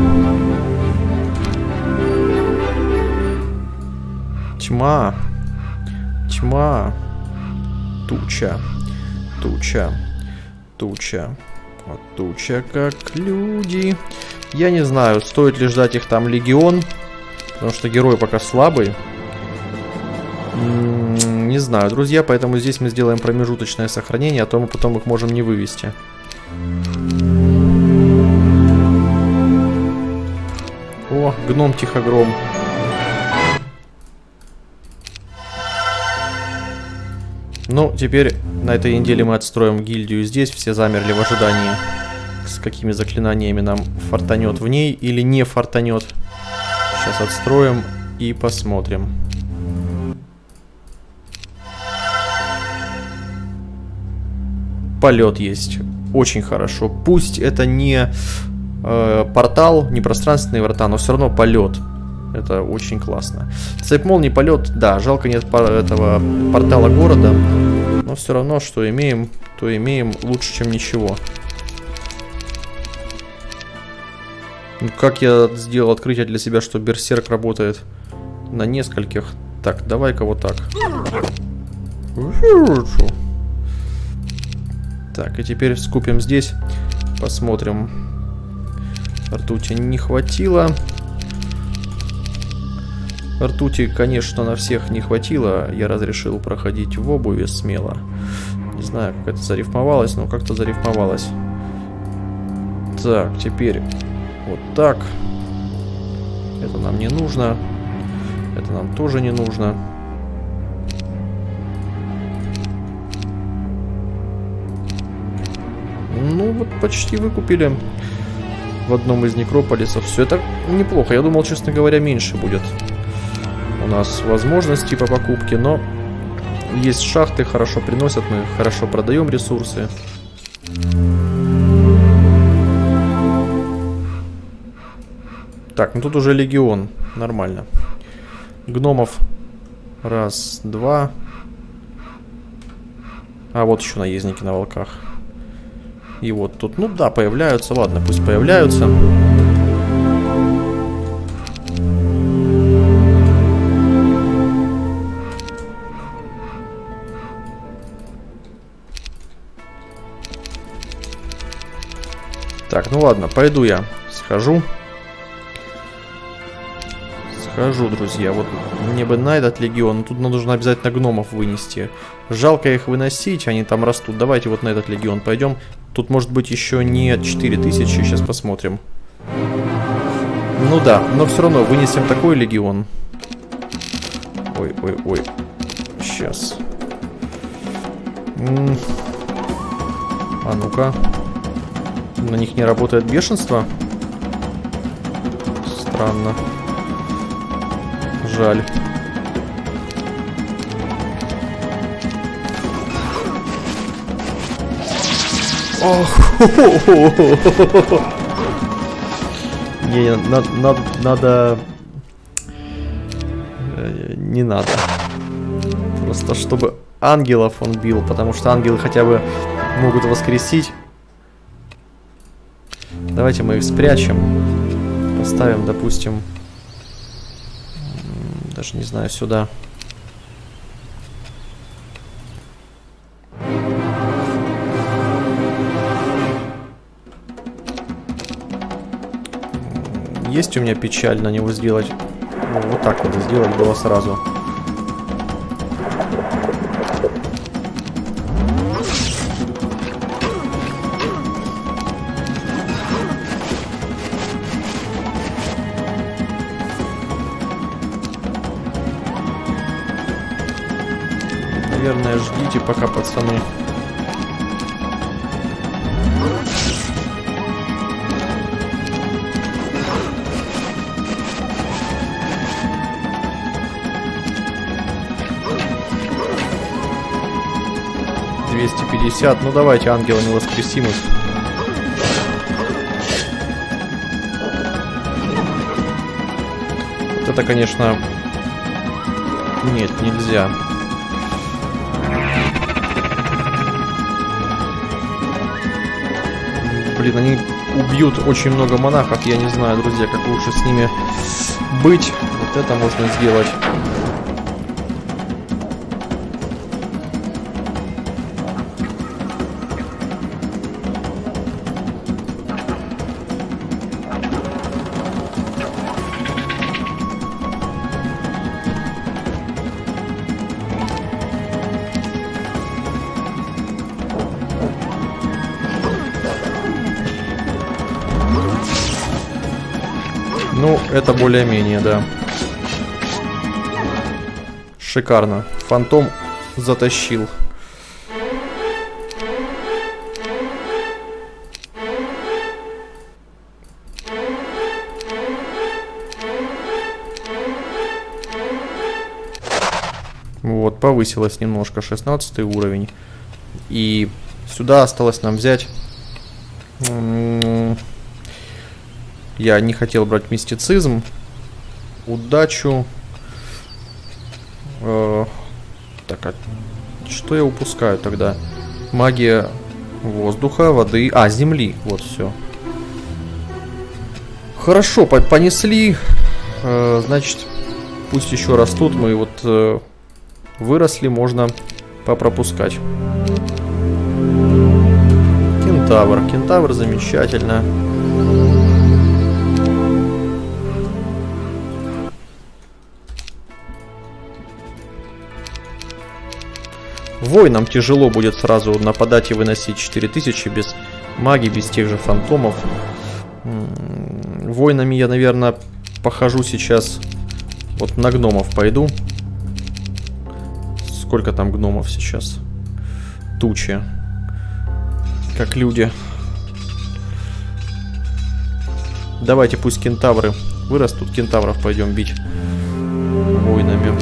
Тьма. Тьма. Туча. Туча. Туча. Вот туча, как люди. Я не знаю, стоит ли ждать их там легион. Потому что герой пока слабый. Не знаю, друзья, поэтому здесь мы сделаем промежуточное сохранение, а то мы потом их можем не вывести. О, гном-тихогром. Ну, теперь на этой неделе мы отстроим гильдию здесь. Все замерли в ожидании, с какими заклинаниями нам фартанет в ней или не фартанет. Сейчас отстроим и посмотрим. Полет есть. Очень хорошо. Пусть это не портал, не пространственные врата, но все равно полет. Это очень классно. Цепь молнии, полет, да, жалко нет этого портала города. Но все равно, что имеем, то имеем лучше, чем ничего. Как я сделал открытие для себя, что берсерк работает на нескольких. Так, давай-ка вот так. Так, и теперь скупим здесь. Посмотрим. Ртути не хватило. Ртути, конечно, на всех не хватило. Я разрешил проходить в обуви смело. Не знаю, как это зарифмовалось, но как-то зарифмовалось. Так, теперь вот так. Это нам не нужно. Это нам тоже не нужно. Ну, вот почти выкупили в одном из некрополисов. Все это неплохо. Я думал, честно говоря, меньше будет у нас возможностей по покупке, но есть шахты, хорошо приносят, мы хорошо продаем ресурсы. Так, ну тут уже легион, нормально. Гномов раз, два. А вот еще наездники на волках. И вот тут, ну да, появляются, ладно, пусть появляются. Так, ну ладно, пойду я схожу. Схожу, друзья. Вот мне бы на этот легион. Тут нужно обязательно гномов вынести. Жалко их выносить, они там растут. Давайте вот на этот легион пойдем. Тут может быть еще не 4000, сейчас посмотрим. Ну да, но все равно вынесем такой легион. Ой, ой, ой. Сейчас. А ну-ка. На них не работает бешенство? Странно. Жаль. Ох, не, надо... Не надо. Просто чтобы ангелов он бил, потому что ангелы хотя бы могут воскресить. Давайте мы их спрячем. Поставим, допустим, даже не знаю, сюда. Есть у меня печаль на него сделать. Ну, вот так надо сделать было сразу. Наверное, ждите пока, пацаны. Ну давайте ангела не воскресим их. Вот это, конечно... Нет, нельзя. Блин, они убьют очень много монахов. Я не знаю, друзья, как лучше с ними быть. Вот это можно сделать. Ну, это более-менее, да. Шикарно. Фантом затащил. Вот, повысилось немножко, 16 уровень. И сюда осталось нам взять... Я не хотел брать мистицизм, удачу. Так, а что я упускаю тогда? Магия воздуха, воды, земли. Вот все. Хорошо, понесли. Значит, пусть еще растут. Мы вот выросли, можно попропускать. Кентавр. Кентавр замечательно. Воинам тяжело будет сразу нападать и выносить 4000 без магии, без тех же фантомов. Воинами я, наверное, похожу сейчас. Вот на гномов пойду. Сколько там гномов сейчас? Тучи. Как люди. Давайте пусть кентавры вырастут. Кентавров пойдем бить воинами.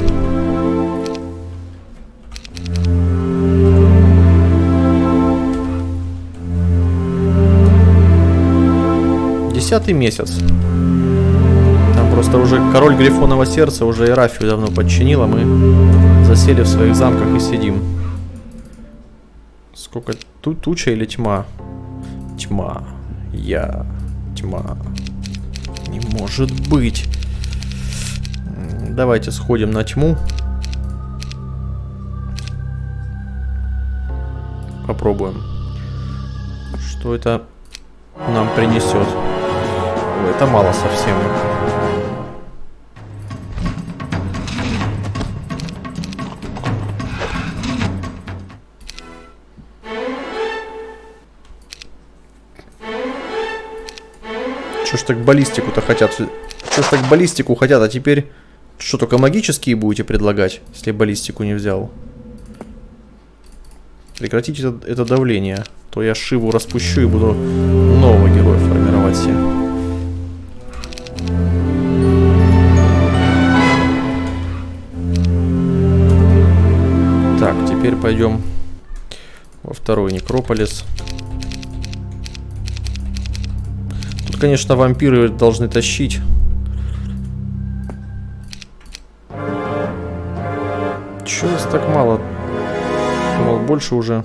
Десятый месяц. Там просто уже король Грифонова сердца уже Ирафию давно подчинил, а мы засели в своих замках и сидим. Сколько? Туча или тьма? Тьма. Тьма. Не может быть. Давайте сходим на тьму. Попробуем. Что это нам принесет? Ой, это мало совсем. Что ж так баллистику-то хотят? Что ж так баллистику хотят, а теперь что, только магические будете предлагать, если баллистику не взял? Прекратите это давление, то я Шиву распущу и буду нового героя формировать себе. Так, теперь пойдем во второй некрополис. Тут, конечно, вампиры должны тащить. Чё у нас так мало? Думал, больше уже.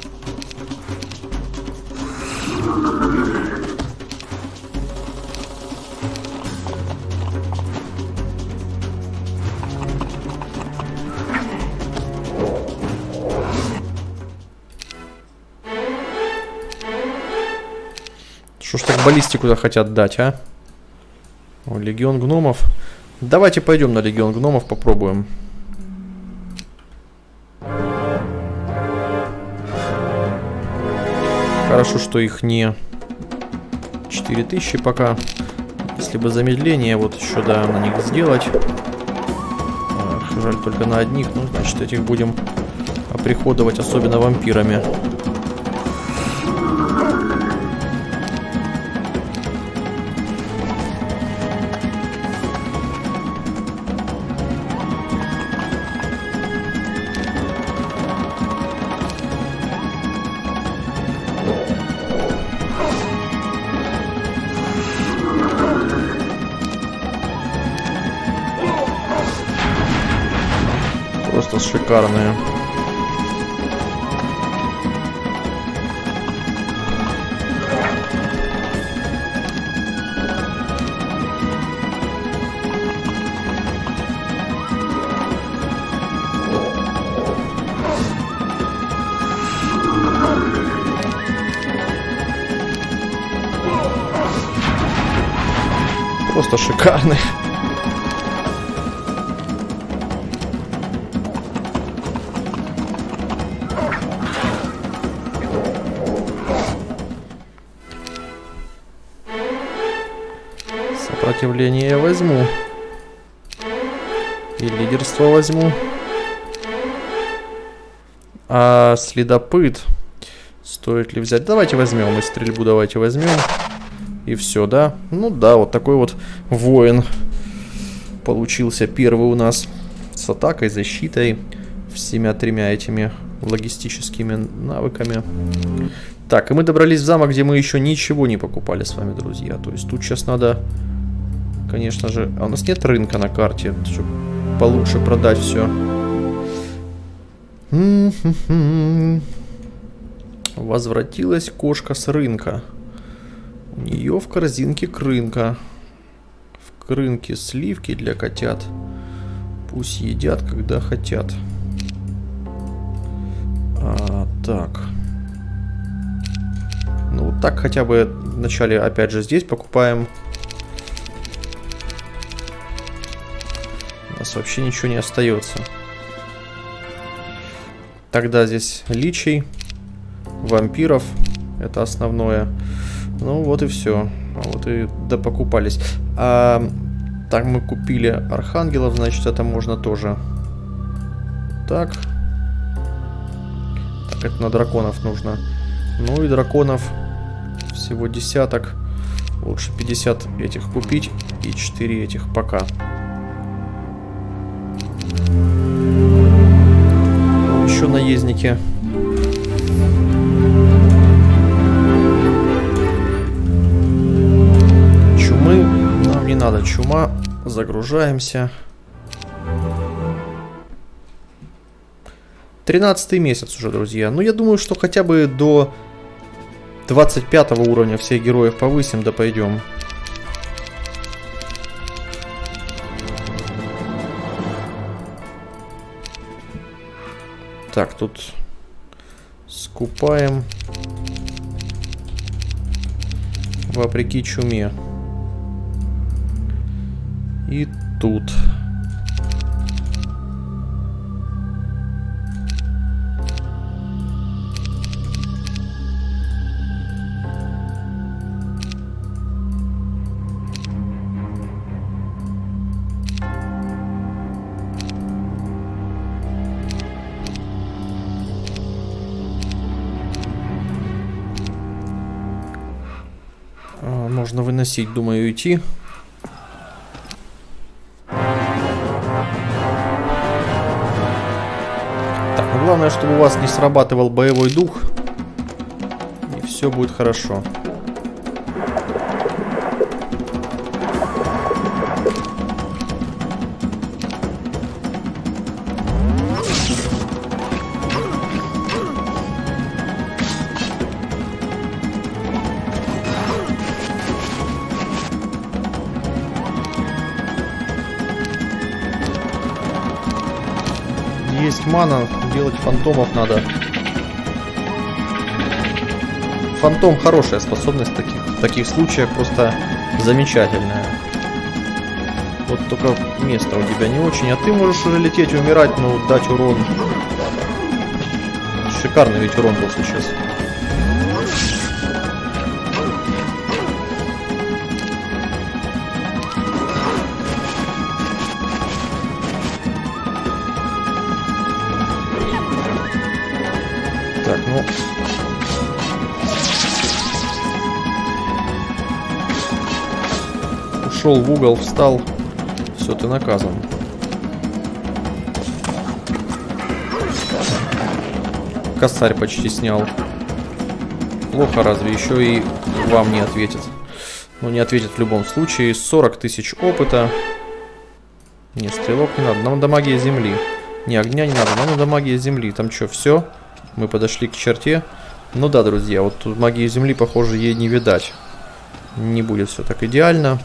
Что ж так баллистику-то хотят дать, а? О, легион гномов. Давайте пойдем на легион гномов, попробуем. Хорошо, что их не 4000 пока. Если бы замедление вот еще, да, на них сделать. Ах, жаль, только на одних. Ну, значит, этих будем оприходовать, особенно вампирами. Просто шикарные. Просто шикарные. Сопротивление я возьму. И лидерство возьму. А следопыт стоит ли взять? Давайте возьмем. И стрельбу давайте возьмем. И все, да? Ну да, вот такой вот воин получился первый у нас. С атакой, защитой. Всеми тремя этими логистическими навыками. Так, и мы добрались в замок, где мы еще ничего не покупали с вами, друзья. То есть тут сейчас надо, конечно же... А у нас нет рынка на карте, чтобы получше продать все. Возвратилась кошка с рынка. У нее в корзинке крынка. В крынке сливки для котят. Пусть едят, когда хотят. Так. Ну, вот так хотя бы вначале, опять же, здесь покупаем. У нас вообще ничего не остается. Тогда здесь личий, вампиров. Это основное. Ну вот и все. Вот и допокупались. Так, мы купили архангелов, значит, это можно тоже. Так. Так, это на драконов нужно. Ну и драконов всего десяток. Лучше 50 этих купить и 4 этих пока. Еще наездники. Чумы нам не надо. Чума. Загружаемся. 13-й месяц уже, друзья. Ну, я думаю, что хотя бы до 25 уровня всех героев повысим, да пойдем. Так, тут скупаем вопреки чуме. И тут. Можно выносить, думаю, идти. Так, ну главное, чтобы у вас не срабатывал боевой дух. И все будет хорошо. Есть мана, делать фантомов надо. Фантом хорошая способность в таких случаях, просто замечательная. Вот только место у тебя не очень, а ты можешь уже лететь, умирать, но дать урон. Шикарный ведь урон был сейчас. Так, ну... Ушел в угол, встал. Все, ты наказан. Косарь почти снял. Плохо разве? Еще и вам не ответит. Ну, не ответит в любом случае. 40 тысяч опыта. Не, стрелок не надо. Нам надо магия земли. Не, огня не надо. Нам надо магия земли. Там что, все? Мы подошли к черте. Ну да, друзья, вот тут магии земли, похоже, ей не видать. Не будет все так идеально.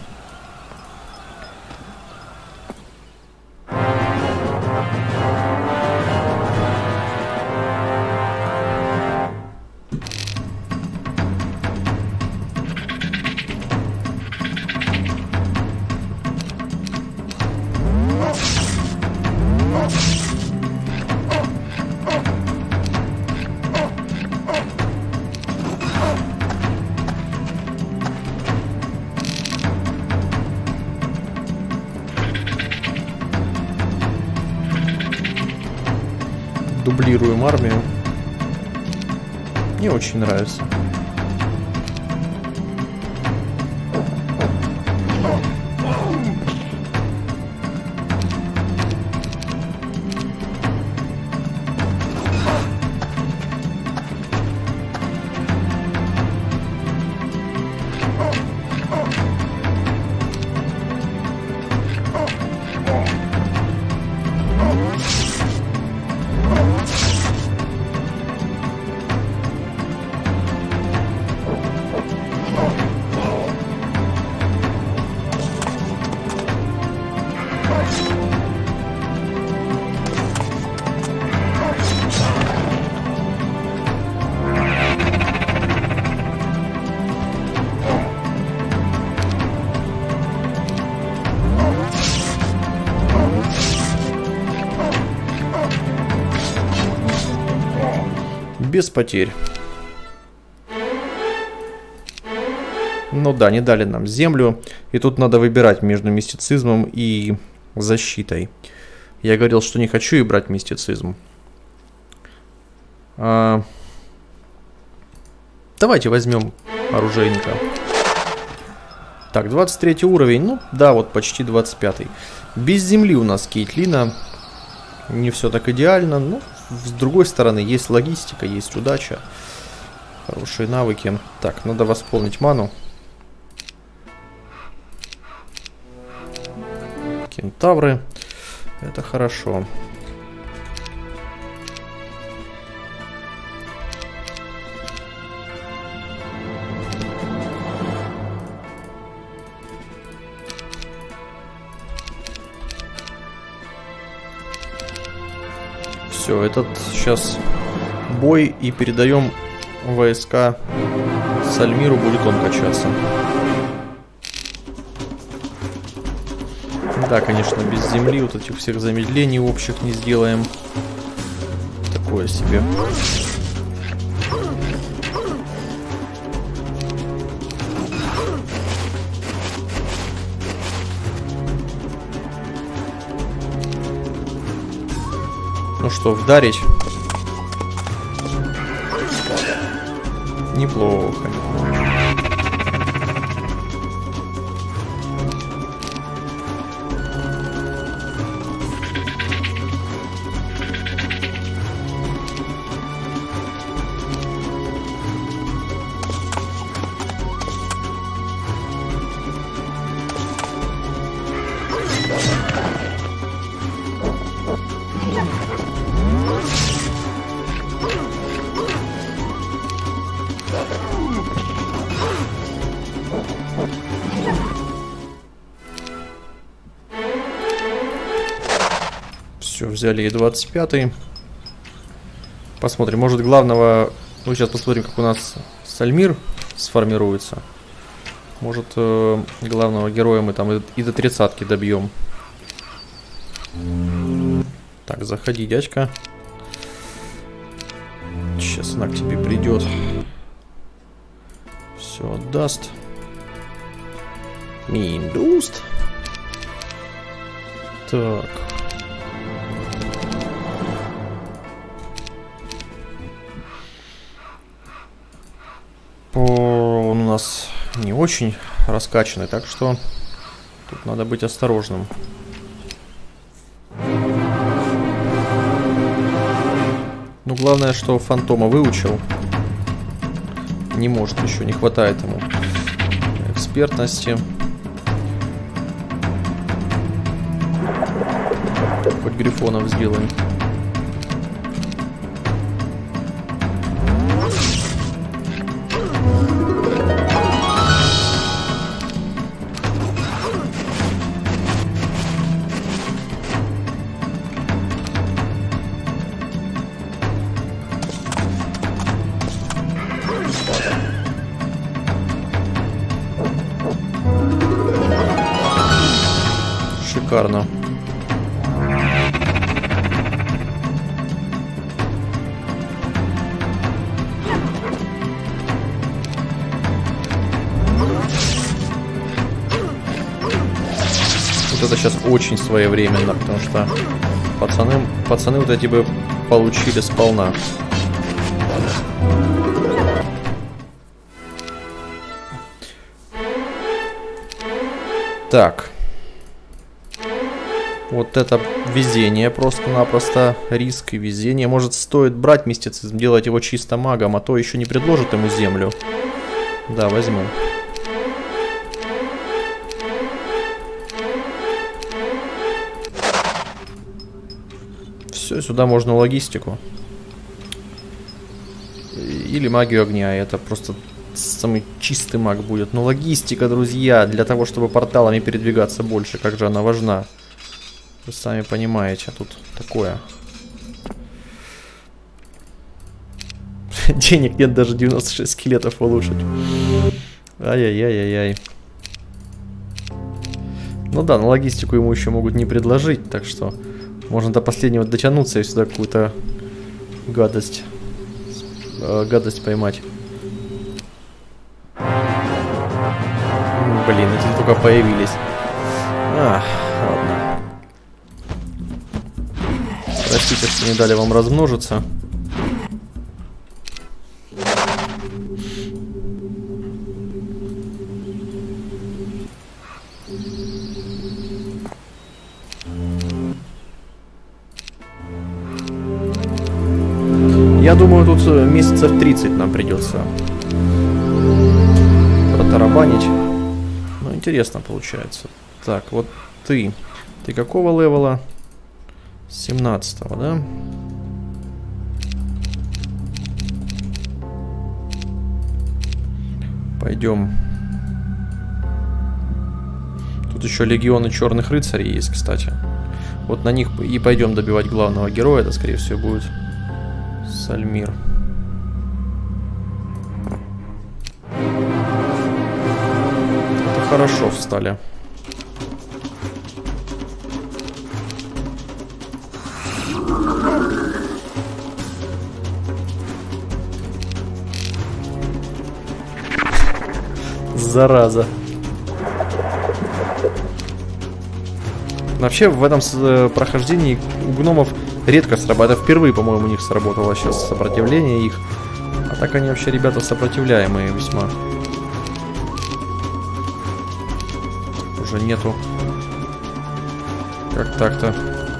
Дублируем армию. Мне очень нравится. без потерь. Ну да, не дали нам землю. И тут надо выбирать между мистицизмом и защитой. Я говорил, что не хочу и брать мистицизм. Давайте возьмем оружейника. Так, 23 уровень. Ну, да, вот почти 25. Без земли у нас Кейтлина. Не все так идеально. Но, с другой стороны, есть логистика, есть удача. Хорошие навыки. Так, надо восполнить ману. Кентавры. Это хорошо. Все, этот сейчас бой и передаем войска Сальмиру, будет он качаться. Да, конечно, без земли вот этих всех замедлений общих не сделаем. Такое себе. Ну что, вдарить? Неплохо. Все, взяли и 25-й. Посмотрим, может главного... Ну, сейчас посмотрим, как у нас Сальмир сформируется. Может, главного героя мы там и до 30-ки добьем. Так, заходи, дядька. Сейчас она к тебе придет. Все отдаст. Миндуст. Так. Он у нас не очень раскачанный, так что тут надо быть осторожным. Ну, главное, что Фантома выучил. Не может еще, не хватает ему экспертности. Хоть Грифонов сделаем. Шикарно. Вот это сейчас очень своевременно, потому что пацаны вот эти бы получили сполна. Так. Вот это везение, просто-напросто риск и везение. Может, стоит брать мистицизм, делать его чисто магом, а то еще не предложат ему землю. Да, возьму. Все, сюда можно логистику. Или магию огня, это просто самый чистый маг будет. Но логистика, друзья, для того, чтобы порталами передвигаться больше, как же она важна. Вы сами понимаете, а тут такое. Денег нет даже 96 скелетов улучшить. Ай-яй-яй-яй-яй. Ну да, на логистику ему еще могут не предложить, так что можно до последнего дотянуться и сюда какую-то гадость гадость поймать. Блин, эти только появились. Ладно. Простите, что не дали вам размножиться. Я думаю, тут месяцев 30 нам придется протарабанить. Ну, интересно получается. Так, вот ты. Ты какого левела? 17-го, да? Пойдем. Тут еще легионы черных рыцарей есть, кстати. Вот на них и пойдем добивать главного героя. Это, скорее всего, будет Сальмир. Это хорошо встали. Зараза. Вообще в этом прохождении у гномов редко срабатывает. Это впервые, по-моему, у них сработало сейчас сопротивление их. А так они вообще, ребята, сопротивляемые весьма. Уже нету. Как так-то?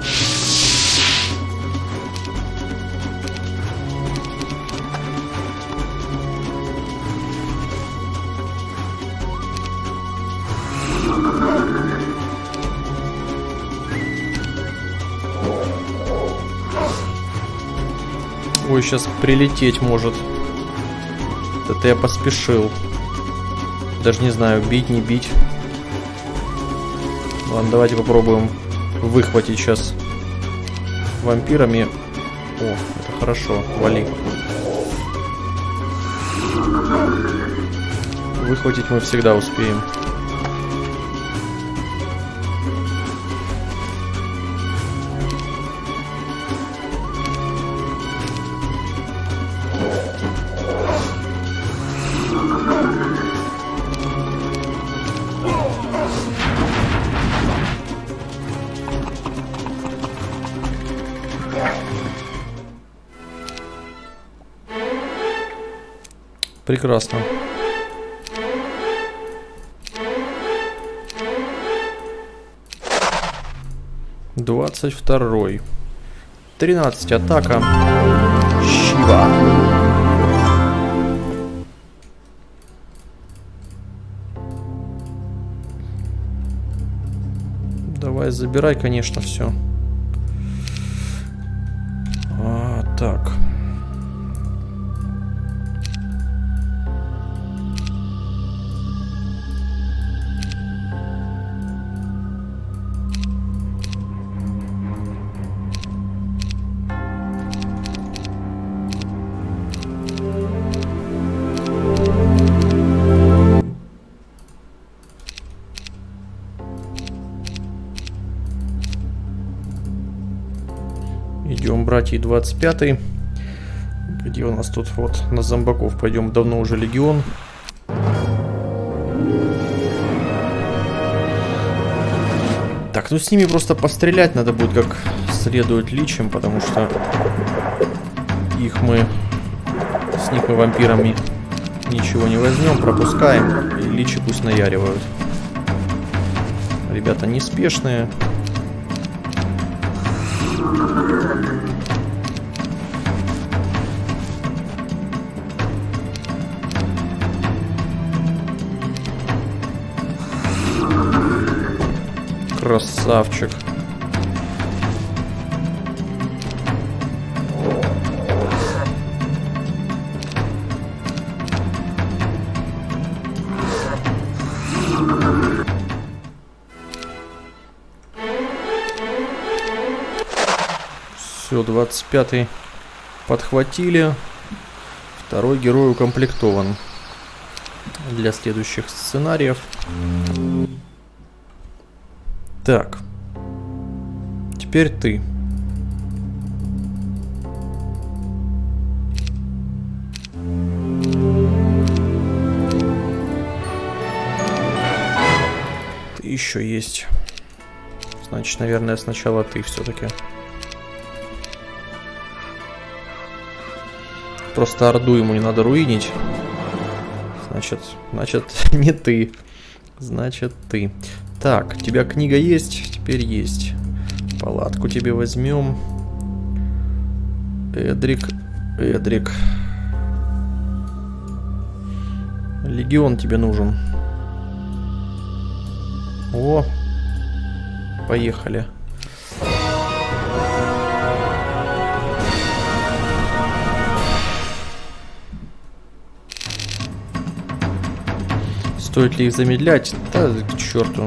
Ой, сейчас прилететь может. Это я поспешил. Даже не знаю, бить, не бить. Ладно, давайте попробуем выхватить сейчас вампирами. О, это хорошо, вали. Выхватить мы всегда успеем. Прекрасно. Двадцать второй. 13 атака. Щива. Давай, забирай, конечно, все. Так. Идем брать и 25-й. Где у нас тут вот на зомбаков пойдем, давно уже легион. Так, ну с ними просто пострелять надо будет как следует личем, потому что с них мы вампирами ничего не возьмем, пропускаем, и личи пусть наяривают. Ребята неспешные. Красавчик. Все, 25-й подхватили. Второй герой укомплектован для следующих сценариев. Так. Теперь ты. Ты еще есть. Значит, наверное, сначала ты все-таки. Просто Орду ему не надо руинить. Значит, не ты. Значит, ты. Так, у тебя книга есть? Теперь есть. Палатку тебе возьмем. Эдрик. Легион тебе нужен. О, поехали. Стоит ли их замедлять? Да, к черту.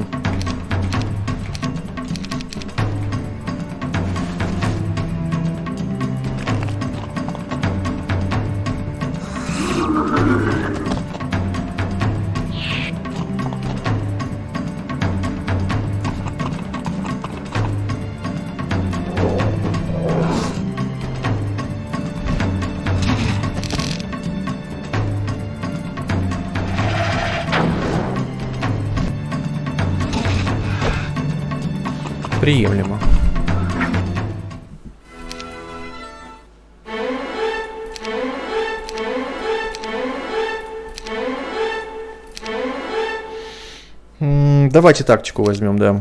Приемлемо. Давайте тактику возьмем, да.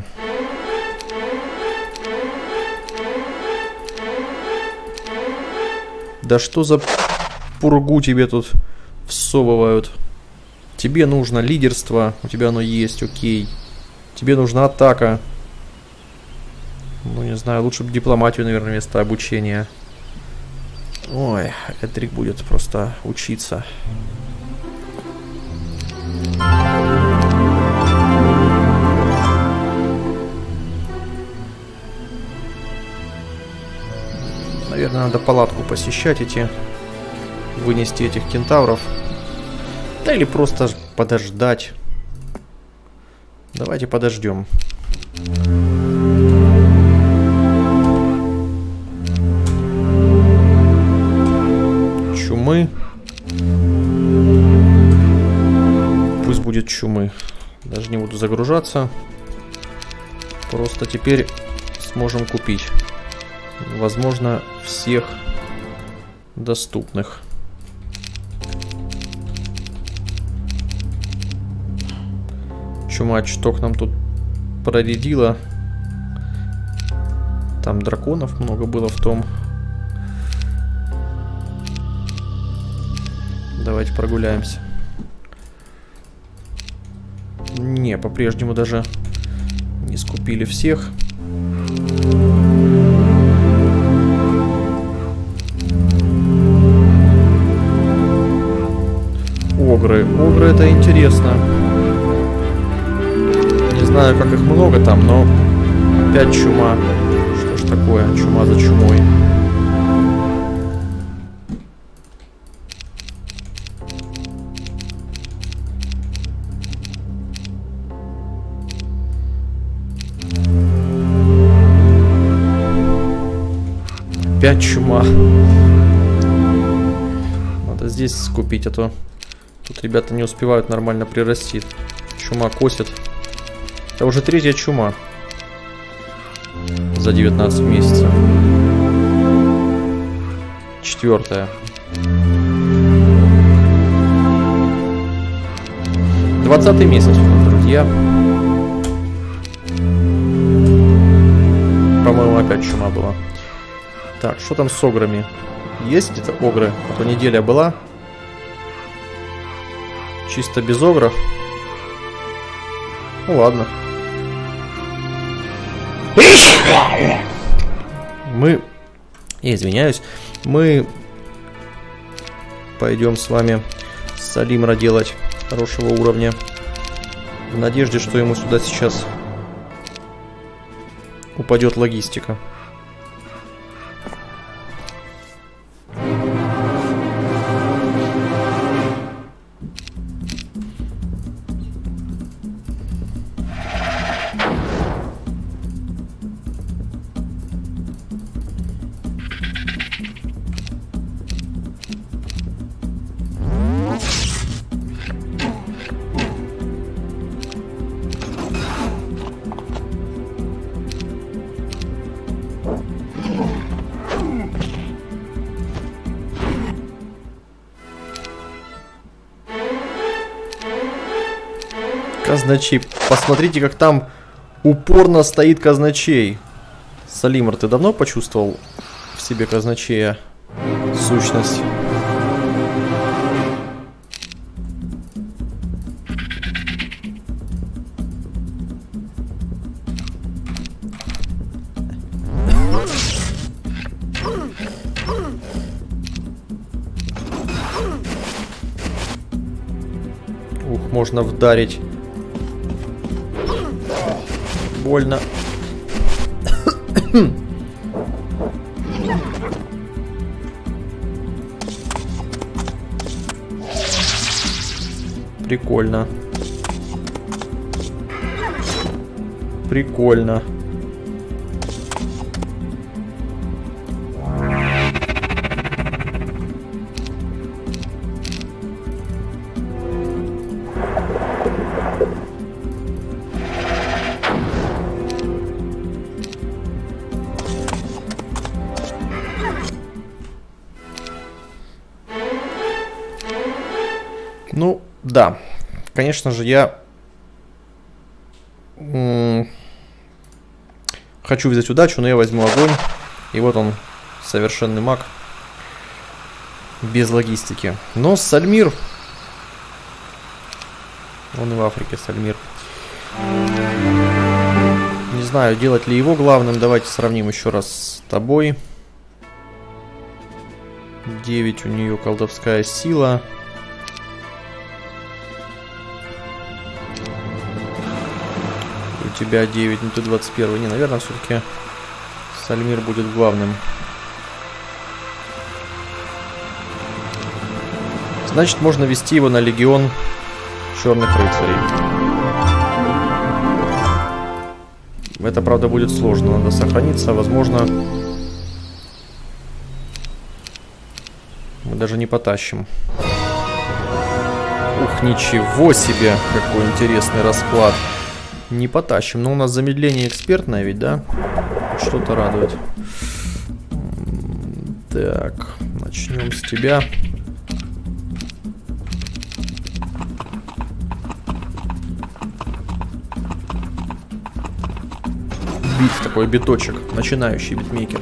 Да что за пургу тебе тут всовывают? Тебе нужно лидерство, у тебя оно есть, окей. Тебе нужна атака. Ну, не знаю, лучше бы дипломатию, наверное, вместо обучения. Ой, Эдрик будет просто учиться. Наверное, надо палатку посещать вынести этих кентавров. Да или просто подождать. Давайте подождем. Чумы. Пусть будет чумы. Даже не буду загружаться. Просто теперь сможем купить. Возможно, всех доступных. Чума что к нам тут проредила. Там драконов много было в том. Давайте прогуляемся. Не, по-прежнему даже не скупили всех. Огры. Огры это интересно. Не знаю, как их много там, но опять чума. Что ж такое? Чума за чумой. Опять чума. Надо здесь скупить, а то тут ребята не успевают нормально прирасти. Чума косит. Это уже третья чума за 19 месяцев. Четвертая. 20-й месяц у нас, друзья. По-моему, опять чума была. Так, что там с ограми? Есть где-то огры? А то неделя была. Чисто без огров. Ну ладно. Я извиняюсь. Мы пойдем с вами Салимра делать хорошего уровня. В надежде, что ему сюда сейчас упадет логистика. казначей. Посмотрите, как там упорно стоит казначей. Салимар, ты давно почувствовал в себе казначея сущность? Ух, можно вдарить. Больно. Прикольно. Прикольно. Ну, да. Конечно же, я хочу взять удачу, но я возьму огонь. И вот он, совершенный маг. Без логистики. Но Сальмир... Он и в Африке, Сальмир. Не знаю, делать ли его главным. Давайте сравним еще раз с тобой. 9 у нее колдовская сила. У тебя 9, ну ты 21. Не, наверное, все-таки Сальмир будет главным. Значит, можно вести его на легион черных рыцарей. Это, правда, будет сложно. Надо сохраниться. Возможно, мы даже не потащим. Ух, ничего себе! Какой интересный расклад. Не потащим. Но у нас замедление экспертное ведь, да? Что-то радует. Так, начнем с тебя. Бит, такой биточек. Начинающий битмейкер.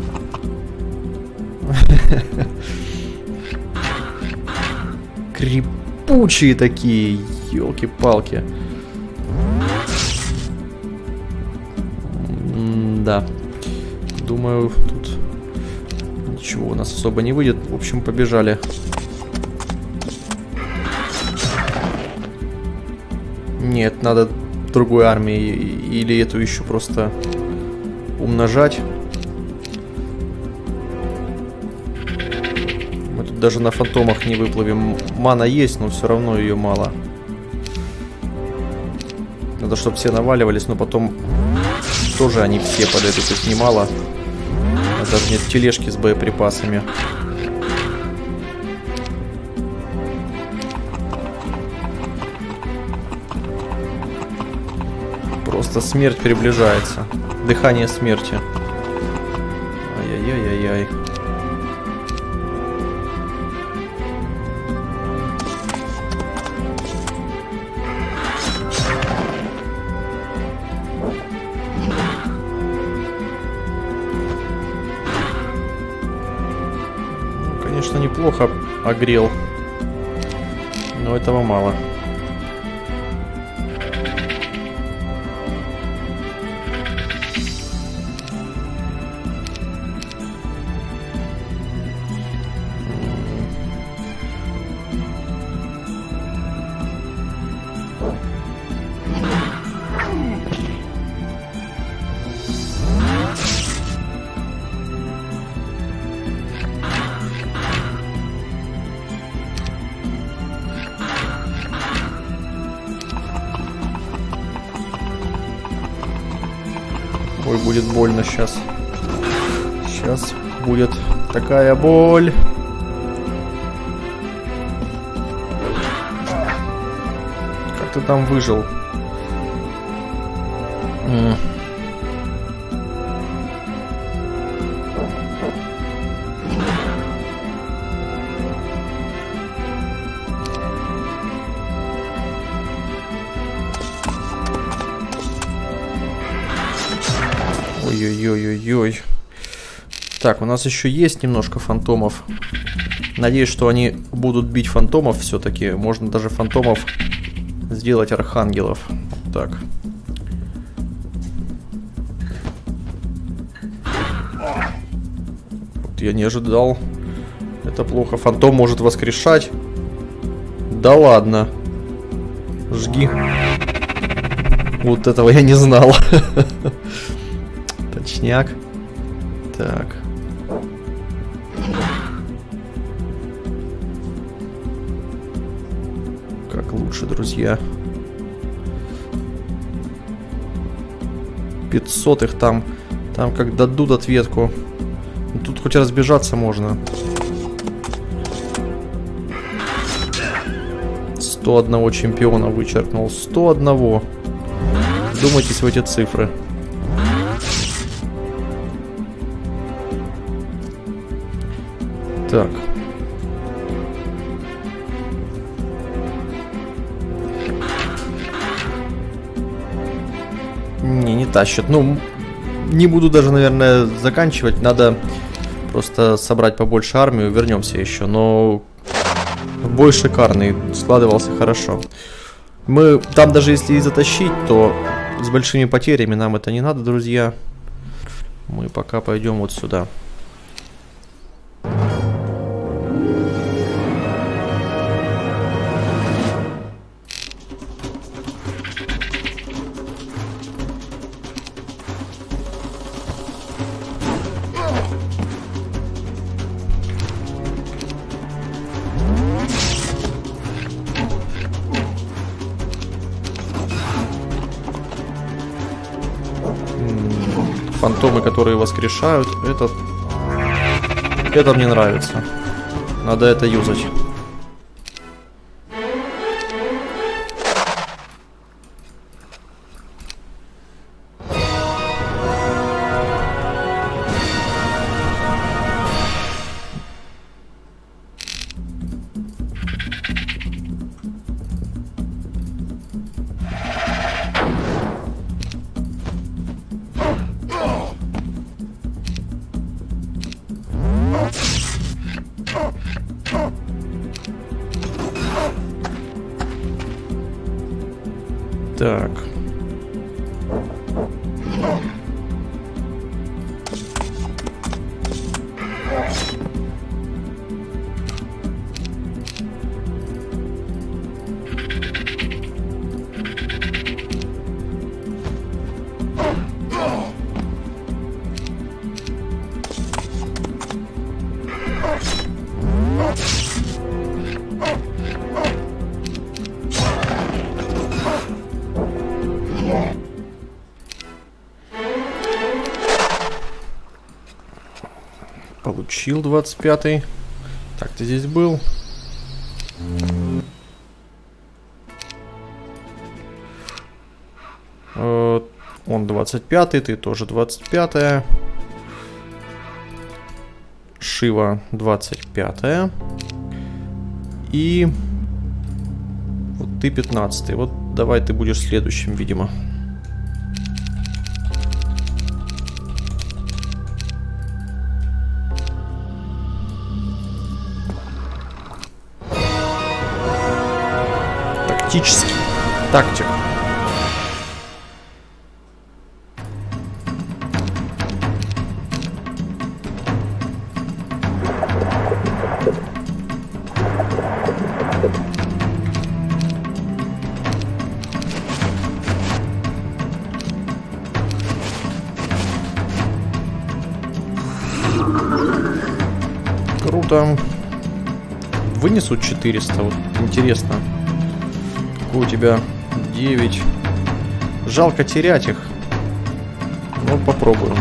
Крепучие такие. Ёлки-палки. Да. Думаю, тут ничего у нас особо не выйдет. В общем, побежали. Нет, надо другой армии или эту еще просто умножать. Мы тут даже на фантомах не выплывем. Мана есть, но все равно ее мало. Надо, чтобы все наваливались, но потом тоже они все подойдут, их немало. Даже нет тележки с боеприпасами. Просто смерть приближается. Дыхание смерти. Ай-яй-яй-яй-яй. Ну, конечно, неплохо огрел. Но этого мало. Ой, будет больно сейчас. Сейчас будет такая боль. Как ты там выжил? Ой-ой-ой-ой-ой. Так, у нас еще есть немножко фантомов. Надеюсь, что они будут бить фантомов все-таки. Можно даже фантомов сделать архангелов. Так. Вот я не ожидал. Это плохо. Фантом может воскрешать. Да ладно. Жги. Вот этого я не знал. Точняк. Так. Как лучше, друзья. 500 их там. Там как дадут ответку. Тут хоть разбежаться можно. 101 чемпиона вычеркнул. 101. Вдумайтесь в эти цифры. Так. Не тащат. Ну, не буду даже, наверное, заканчивать. Надо просто собрать побольше армию. Вернемся еще. Но бой шикарный. Складывался хорошо. Мы там даже если и затащить, то с большими потерями нам это не надо, друзья. Мы пока пойдем вот сюда. Фантомы, которые воскрешают, это мне нравится. Надо это юзать. Так. Получил 25-й. Так, ты здесь был? Он 25-й, ты тоже 25-я. Шива 25-я. И вот ты 15-й. Вот давай ты будешь следующим, видимо. Тактический. Тактик. Круто. Вынесут 400. Вот интересно. У тебя 9. Жалко терять их. Ну, попробуем.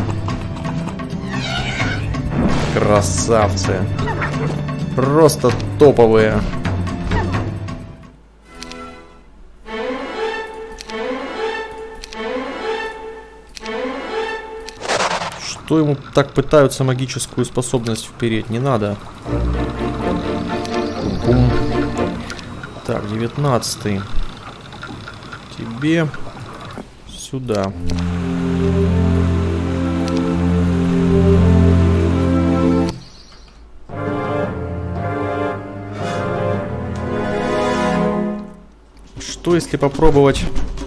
Красавцы. Просто топовые. Что ему так пытаются магическую способность впереть? Не надо. Бум. Так, 19-й. Тебе сюда. что если попробовать...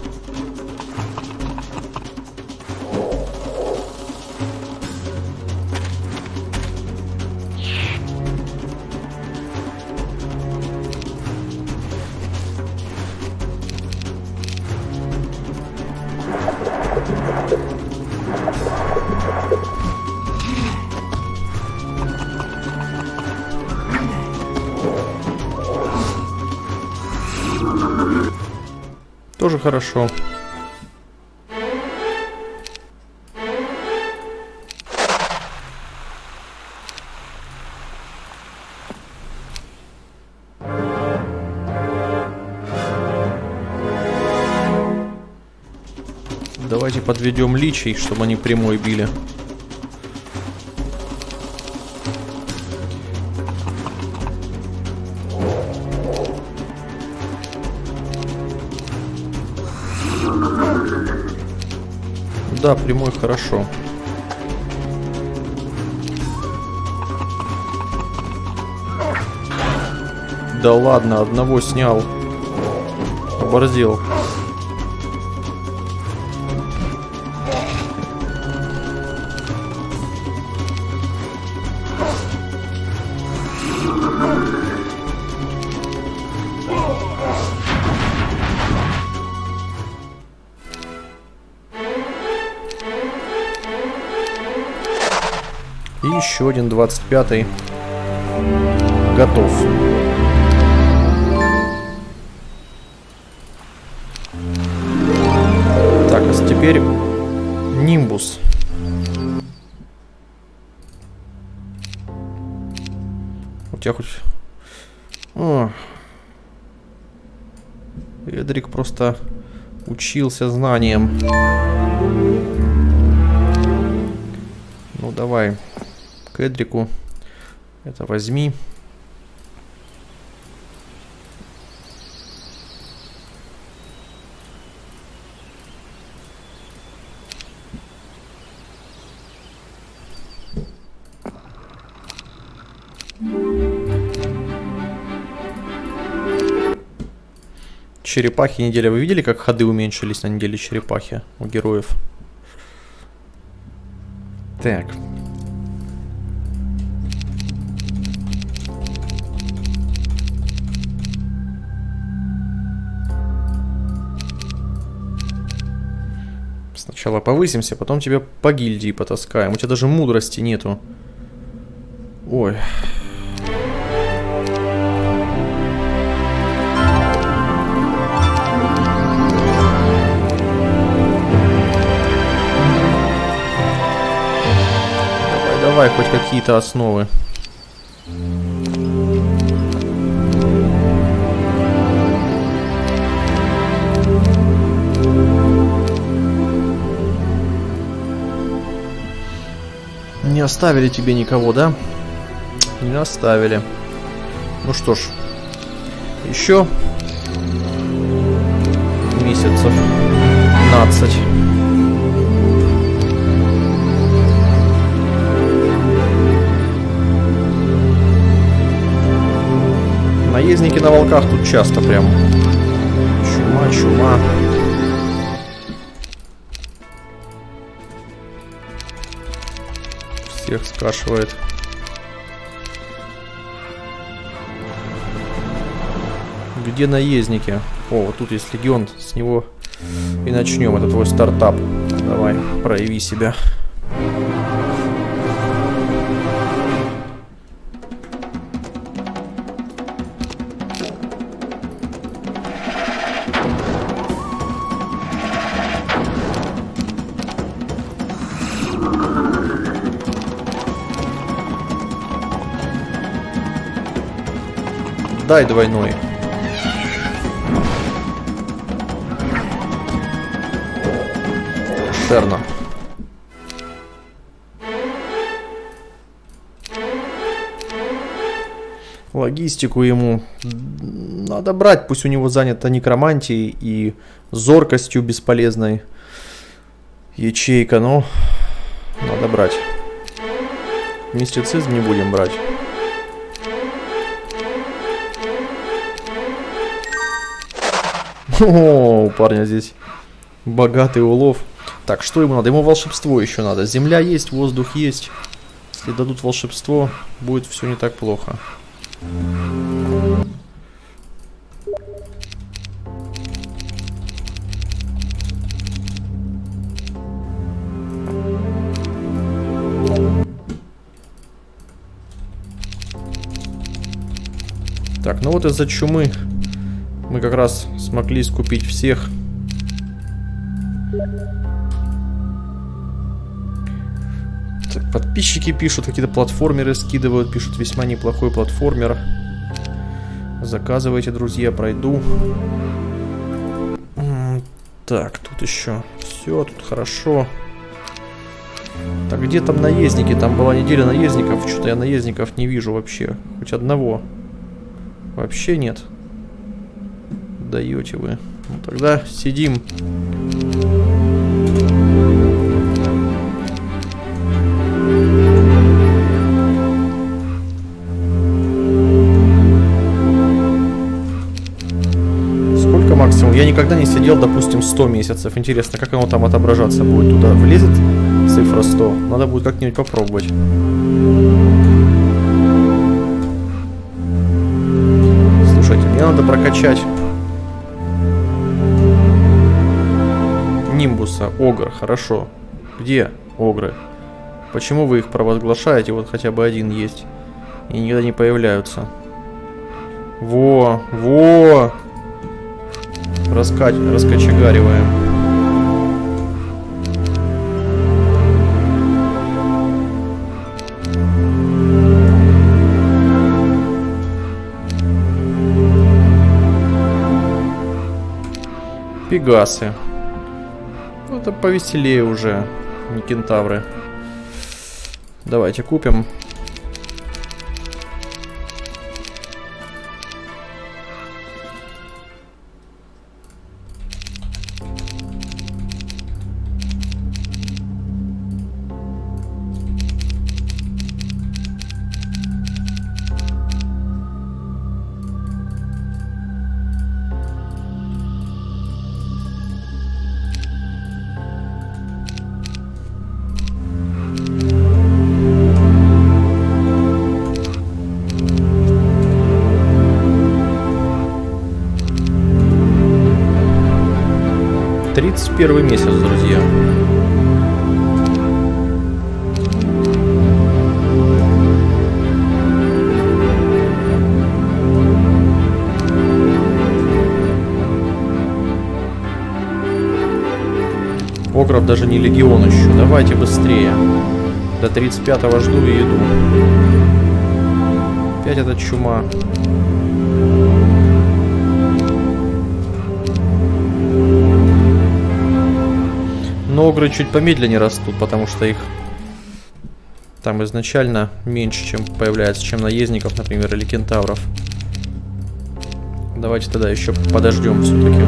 Тоже хорошо. Давайте подведем личий, чтобы они прямой били. Да, прямой хорошо. Да ладно, одного снял. Оборзел. И еще один 25-й готов. Так, а теперь Нимбус. У тебя хоть... О. Эдрик просто учился знаниям. Ну давай. К Эдрику это возьми. Черепахи неделя. Вы видели, как ходы уменьшились на неделе черепахи у героев? Так. Сначала повысимся, потом тебя по гильдии потаскаем. У тебя даже мудрости нету. Ой. Давай хоть какие-то основы. Не оставили тебе никого, да? Не оставили. Ну что ж, еще месяцев 15. Наездники на волках тут часто прям. Чума, чума. Всех скашивает. Где наездники? О, вот тут есть легион. С него и начнем. Это твой стартап. Давай, прояви себя. Дай двойной. Шерна. Логистику ему надо брать, пусть у него занято некромантией и зоркостью бесполезной ячейка, но надо брать. Мистицизм не будем брать. О, у парня здесь богатый улов. Так, что ему надо? Ему волшебство еще надо. Земля есть, воздух есть. Если дадут волшебство, будет все не так плохо. Так, ну вот из-за чумы мы как раз смогли скупить всех. Так, подписчики пишут, какие-то платформеры скидывают, пишут весьма неплохой платформер. Заказывайте, друзья, пройду. Так, тут еще все, тут хорошо. Так, где там наездники? Там была неделя наездников. Что-то я наездников не вижу вообще. Хоть одного. Вообще нет. Даете вы. Ну, тогда сидим. Сколько максимум? Я никогда не сидел, допустим, 100 месяцев. Интересно, как оно там отображаться будет? Туда влезет цифра 100? Надо будет как-нибудь попробовать. Мне надо прокачать Нимбуса, Огр, хорошо. Где Огры? Почему вы их провозглашаете? Вот хотя бы один есть. И никогда не появляются. Во! Раскочегариваем. Пегасы. Ну, это повеселее уже, не кентавры. Давайте купим. Первый месяц, друзья. Огров даже не легион еще. Давайте быстрее. До 35-го жду и иду. Опять эта чума. Но огры чуть помедленнее растут, потому что их там изначально меньше, чем появляется, чем наездников, например, или кентавров. Давайте тогда еще подождем все-таки.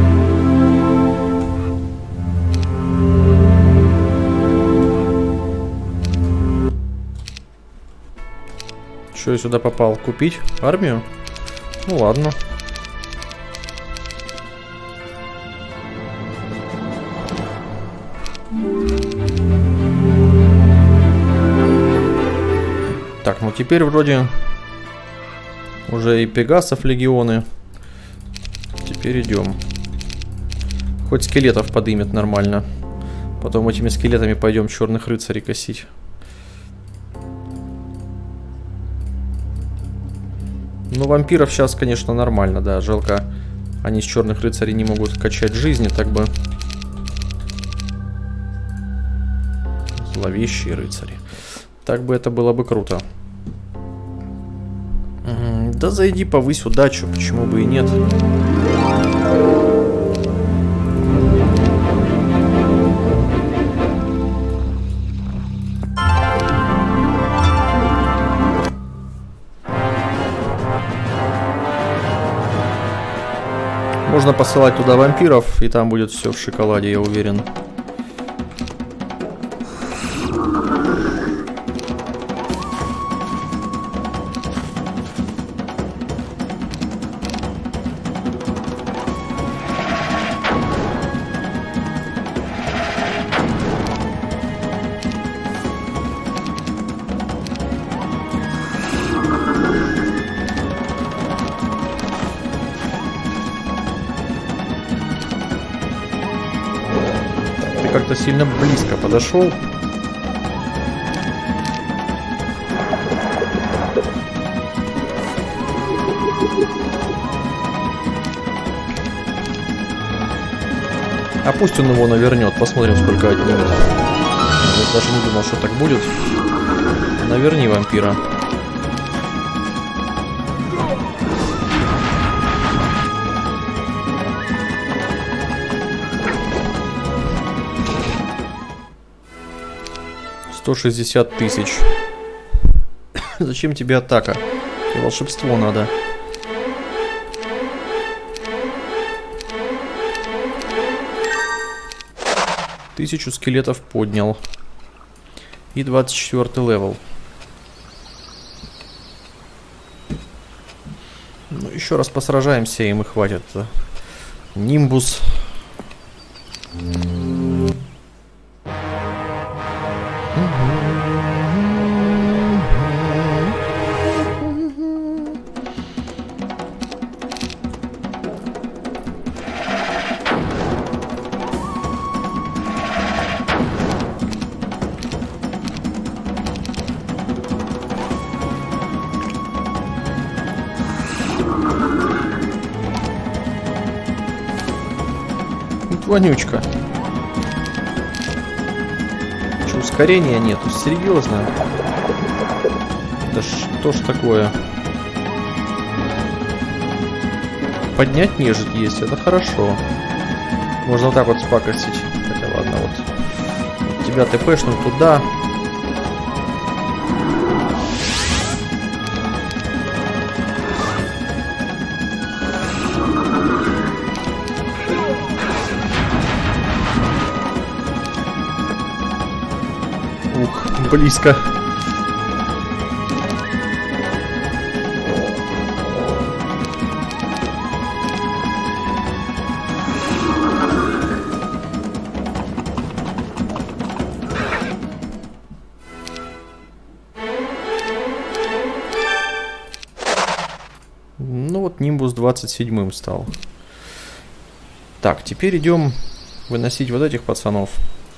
Что я сюда попал? Купить армию? Ну ладно. Так, ну теперь вроде уже и пегасов легионы. Теперь идем. Хоть скелетов подымет нормально. Потом этими скелетами пойдем черных рыцарей косить. Ну, вампиров сейчас, конечно, нормально, да. Жалко, они с черных рыцарей не могут качать жизни, так бы. Зловещие рыцари. Так бы это было бы круто. Да зайди, повысь удачу, почему бы и нет. Можно посылать туда вампиров, и там будет все в шоколаде, я уверен. как-то сильно близко подошел. А пусть он его навернет, посмотрим, сколько отнимет. Я даже не думал, что так будет. Наверни вампира. $160 000. Зачем тебе атака? Тебе волшебство надо. Тысячу скелетов поднял. И 24 левел. Ну, еще раз посражаемся, и мы хватит. Нимбус. Вонючка. Че, ускорения нету? Серьезно? Да что ж такое? Поднять нежить есть, это хорошо. Можно вот так вот спакостить. Хотя ладно, вот. Тебя ТПшнут туда. Близко. Ну вот Нимбус 27-м стал. Так, теперь идем выносить вот этих пацанов.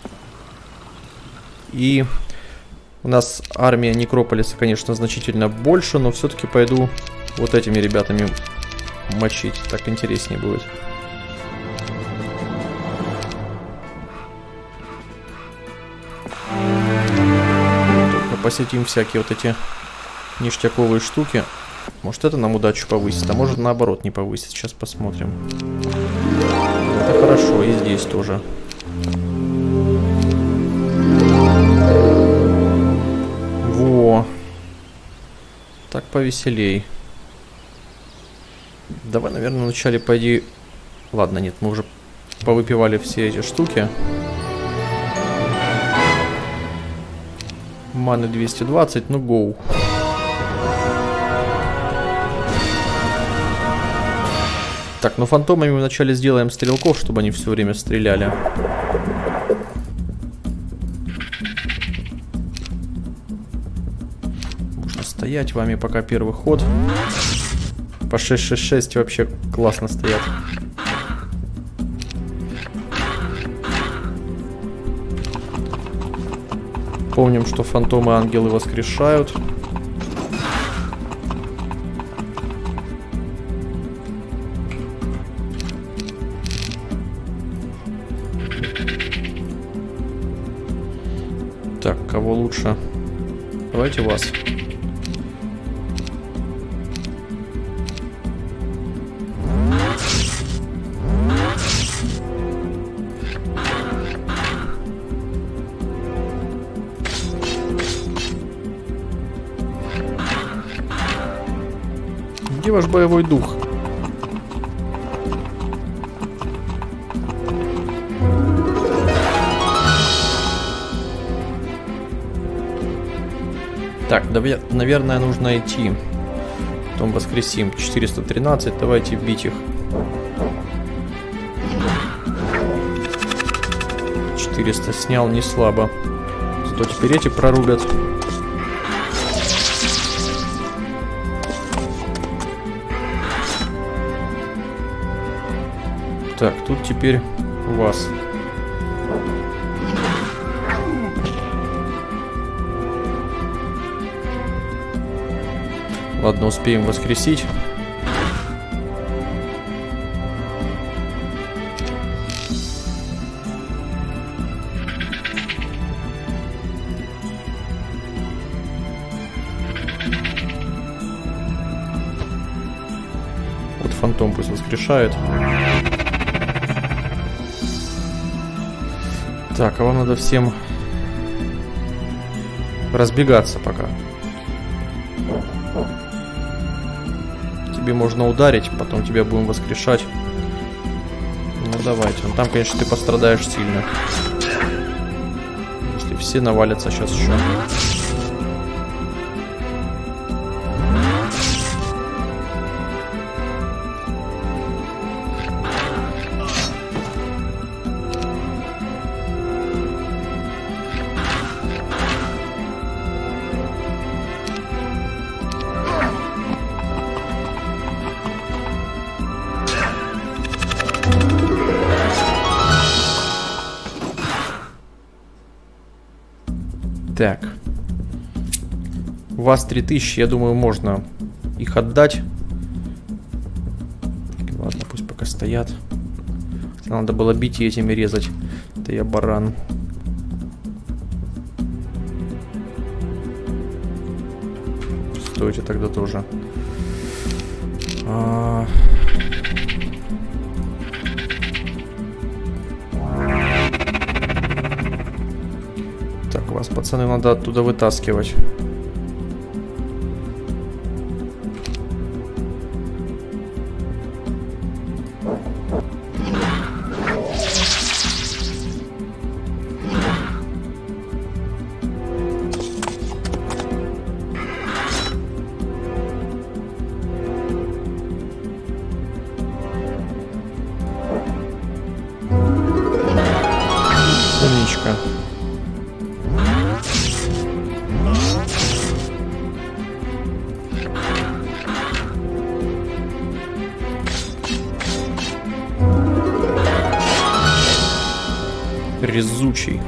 И у нас армия Некрополиса, конечно, значительно больше, но все-таки пойду вот этими ребятами мочить. Так интереснее будет. Только посетим всякие вот эти ништяковые штуки. Может, это нам удачу повысит, а может, наоборот, не повысит. Сейчас посмотрим. Это хорошо, и здесь тоже. Во. Так повеселей. Давай, наверное, вначале пойди... Ладно, нет, мы уже повыпивали все эти штуки. Маны 220, ну гоу. Так, ну фантомами мы вначале сделаем стрелков, чтобы они все время стреляли. Можно стоять вами пока первый ход. По 6-6-6 вообще классно стоят. Помним, что фантомы ангелы воскрешают. Так, кого лучше? Давайте вас. Где ваш боевой дух? Так, наверное, нужно идти. Потом воскресим. 413, давайте бить их. 400 снял, не слабо. Зато теперь эти прорубят. Так, тут теперь у вас. Ладно, успеем воскресить. Вот фантом пусть воскрешает. Так, а вам надо всем разбегаться пока. Тебе можно ударить, потом тебя будем воскрешать. Ну давайте. Ну, там, конечно, ты пострадаешь сильно. Если все навалятся сейчас еще. Так. У вас 3000, я думаю, можно их отдать. Ладно, пусть пока стоят. Надо было бить и этими резать. Это я баран. Стойте тогда тоже. Вас, пацаны, надо оттуда вытаскивать. Умничка. Резучий.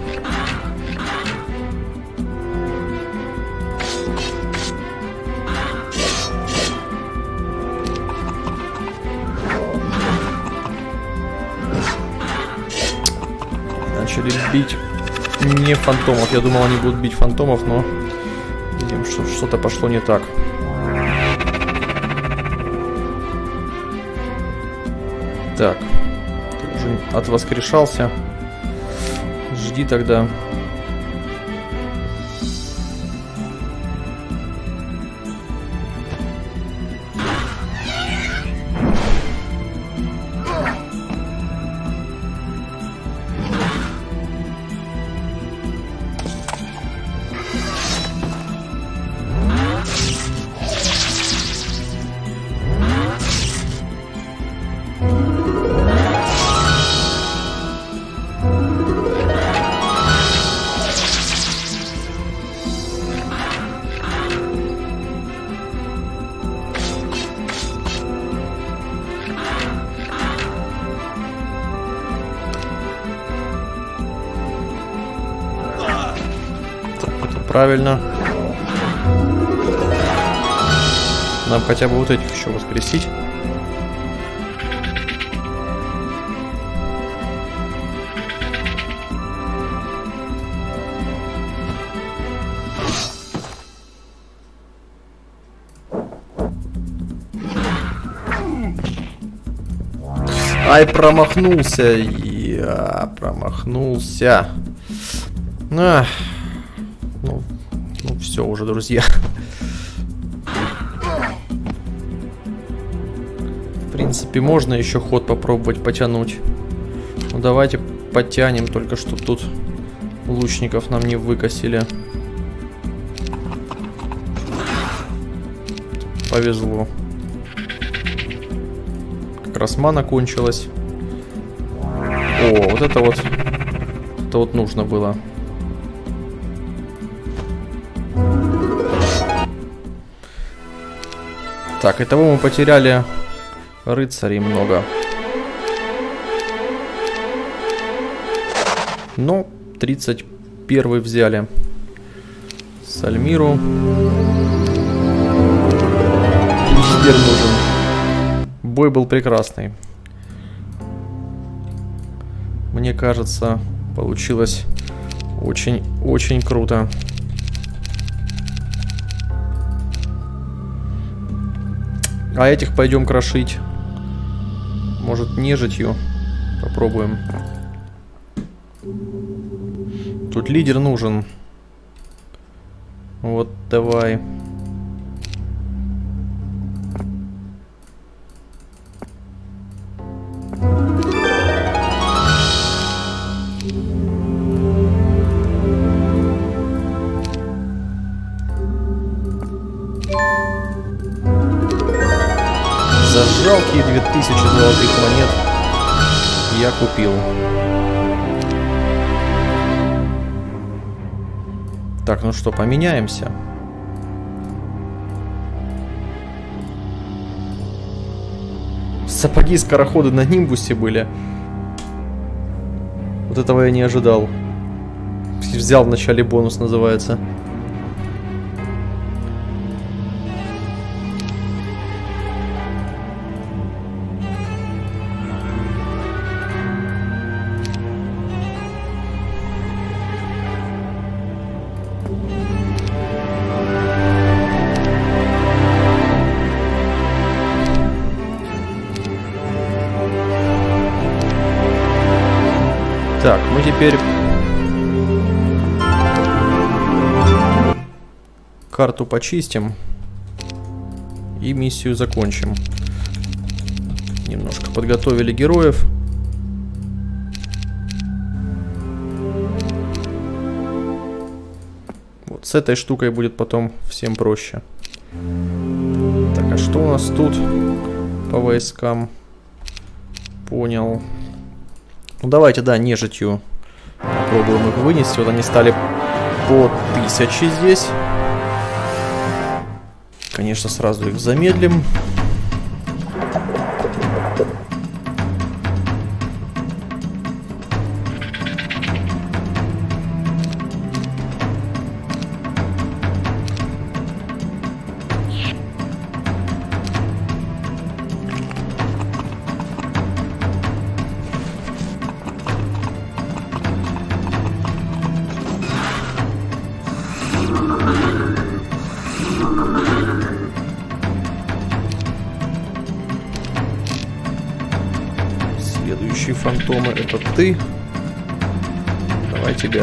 Начали бить не фантомов. Я думал, они будут бить фантомов, но видим, что что-то пошло не так. Так. Ты уже отвоскрешался. Жди тогда. Правильно. Нам хотя бы вот этих еще воскресить. Ай, промахнулся. Я промахнулся. Ну, все уже, друзья. В принципе, можно еще ход попробовать потянуть. Ну, давайте потянем, только что тут лучников нам не выкосили. Повезло. Как раз мана кончилась. О, вот это вот нужно было. Так, итого мы потеряли рыцарей много. Но 31 взяли. Сальмиру. лидер нужен. Бой был прекрасный. Мне кажется, получилось очень круто. А этих пойдем крошить. Может, нежитью попробуем. Тут лидер нужен. Вот, давай. За жалкие 2000 золотых монет я купил. Так, ну что, поменяемся. Сапоги-скороходы на Нимбусе были. Вот этого я не ожидал. Взял в начале бонус, называется. Так, мы теперь карту почистим и миссию закончим. Немножко подготовили героев. Вот с этой штукой будет потом всем проще. Так, а что у нас тут по войскам? Понял. Ну давайте, да, нежитью попробуем их вынести. Вот они стали по 1000 здесь. Конечно, сразу их замедлим. Следующие фантомы — это ты. Давай тебя.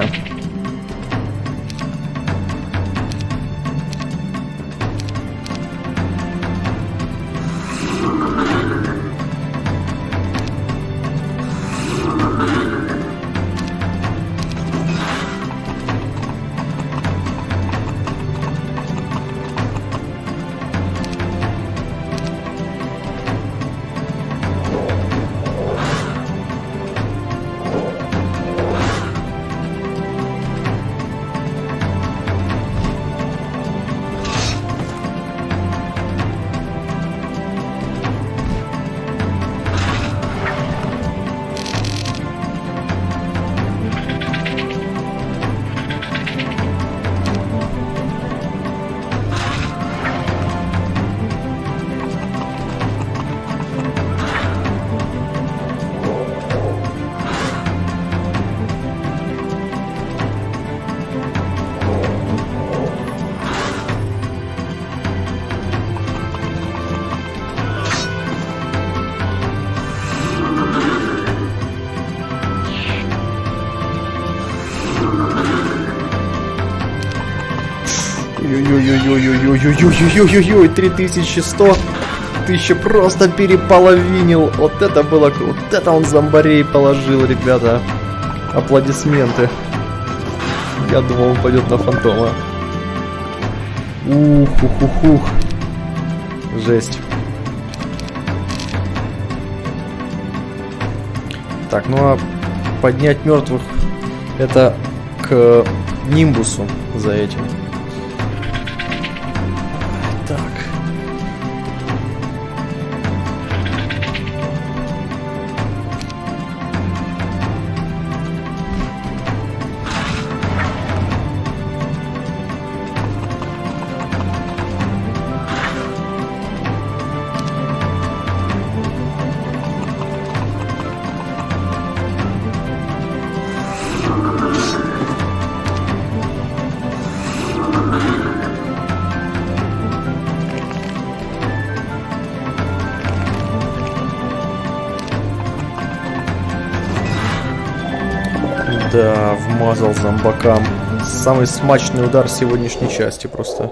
Ой-ой-ой-ой-ой-ой-ой-ой-ой-ой-ой-ой-ой-ой-ой-ой, 3100 тысячи просто переполовинил. Вот это было круто. Вот это он зомбарей положил, ребята. Аплодисменты. Я думал, он пойдет на фантома. Ух-ух-ух-ух. Жесть. Так, ну а поднять мертвых — это к Нимбусу за этим. Так. Да, вмазал зомбакам. Самый смачный удар сегодняшней части просто.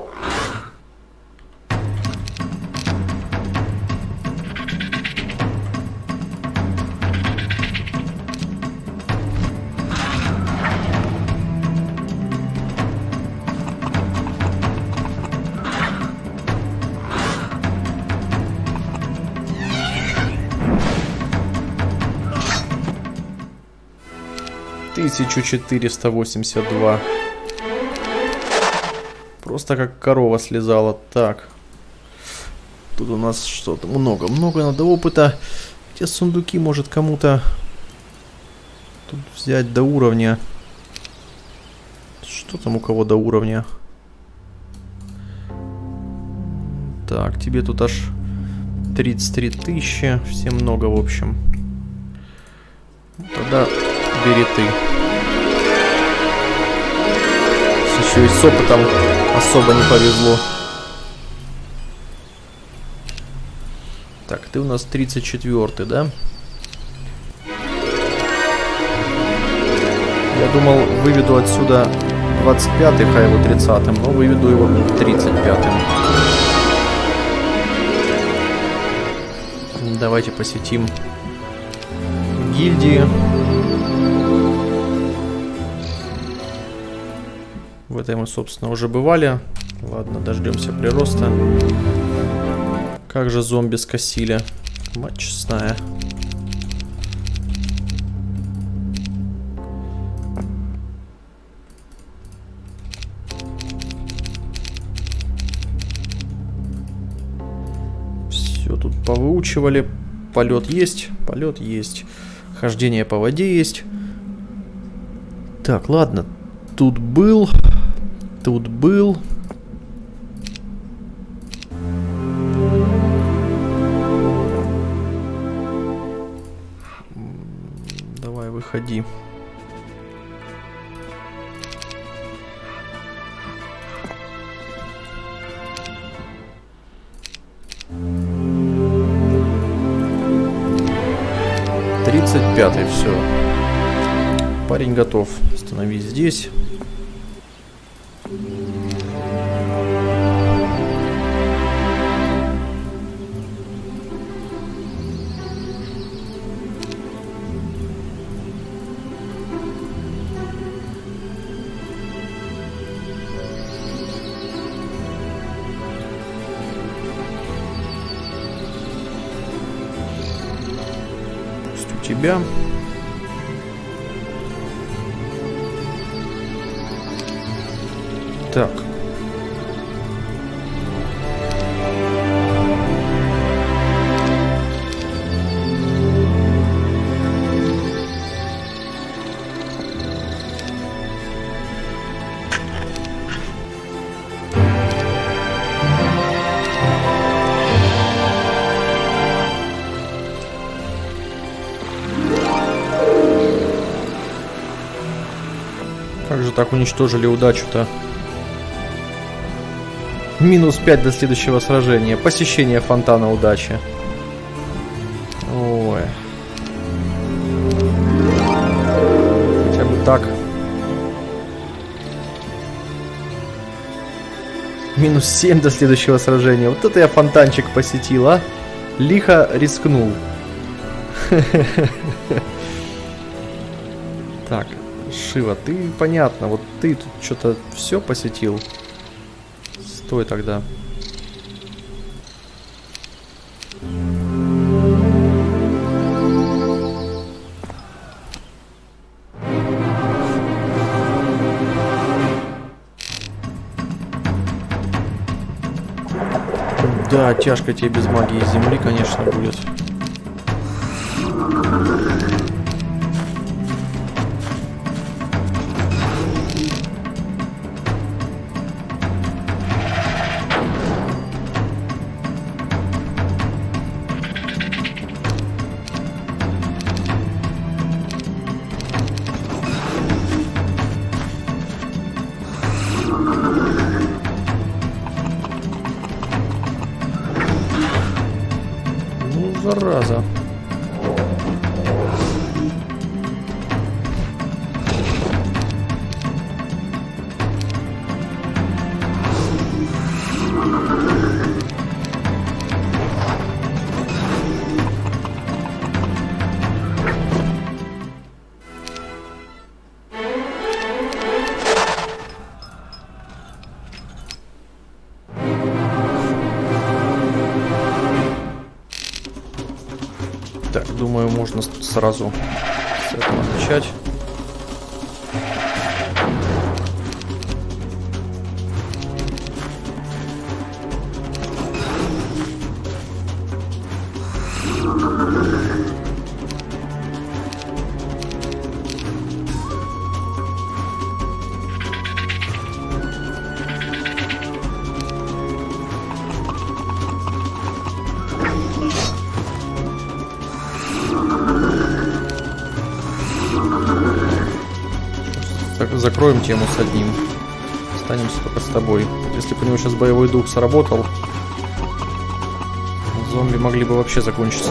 Тысячу 482. Просто как корова слезала. Так. Тут у нас что-то много надо опыта. Где сундуки может кому-то тут взять до уровня? Что там у кого до уровня? Так, тебе тут аж 33 тысячи. Всем много, в общем. Тогда бери ты. Еще и с опытом особо не повезло. Так, ты у нас 34-й, да? Я думал, выведу отсюда 25-й, а его 30-м, но выведу его 35-м. Давайте посетим гильдии. В этой мы, собственно, уже бывали. Ладно, дождемся прироста. Как же зомби скосили. Мать честная. Все тут повыучивали. Полет есть. Полет есть. Хождение по воде есть. Так, ладно. Тут был. Тут был. Давай, выходи. Тридцать пятый, все. Парень готов. Становись здесь. Тебя. Так. Как же так уничтожили удачу-то? Минус 5 до следующего сражения. Посещение фонтана удачи. Ой. Хотя бы так. Минус 7 до следующего сражения. Вот это я фонтанчик посетил, а? Лихо рискнул. Так. Шива, ты понятно, вот ты тут что-то все посетил. Стой тогда. Да, тяжко тебе без магии земли, конечно, будет. Зараза. можно сразу с этого начать. Закроем тему с одним. Останемся только с тобой. Если бы у него сейчас боевой дух сработал, зомби могли бы вообще закончиться.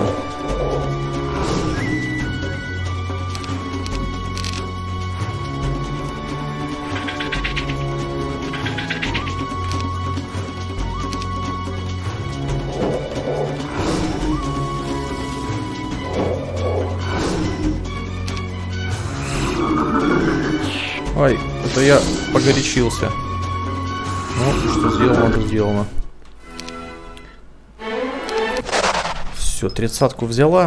Ай, это я погорячился. Ну, что сделано, то сделано. Все, 30-ку взяла.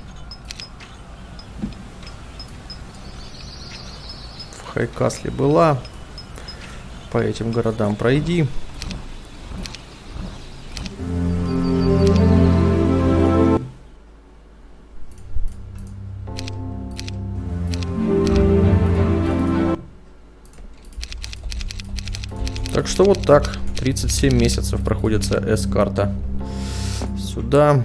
В Хайкасле была. По этим городам пройди. Так что вот так. 37 месяцев проходится S-карта. Сюда.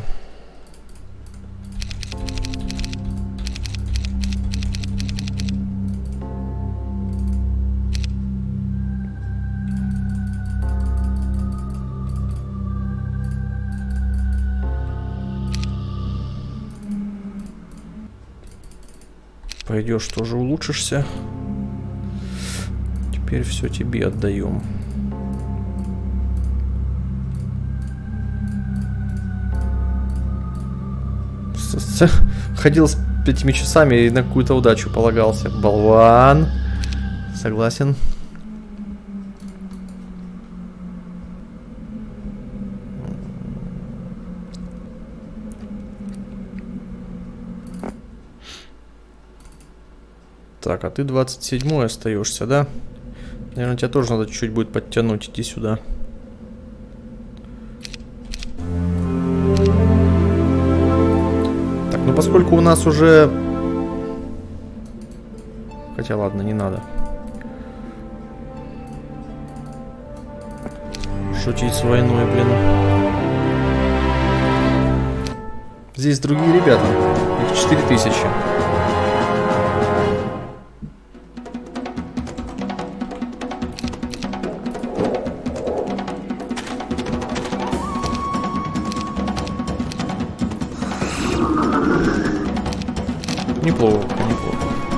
Пойдешь, тоже улучшишься. Теперь все тебе отдаем. Ходил с 5 часами и на какую-то удачу полагался. Болван. Согласен. Так, а ты 27-й остаешься, да? Наверное, тебя тоже надо чуть-чуть будет подтянуть. Иди сюда. Так, ну поскольку у нас уже... Хотя ладно, не надо. Шутить с войной, блин. Здесь другие ребята. Их 4000. Неплохо, неплохо.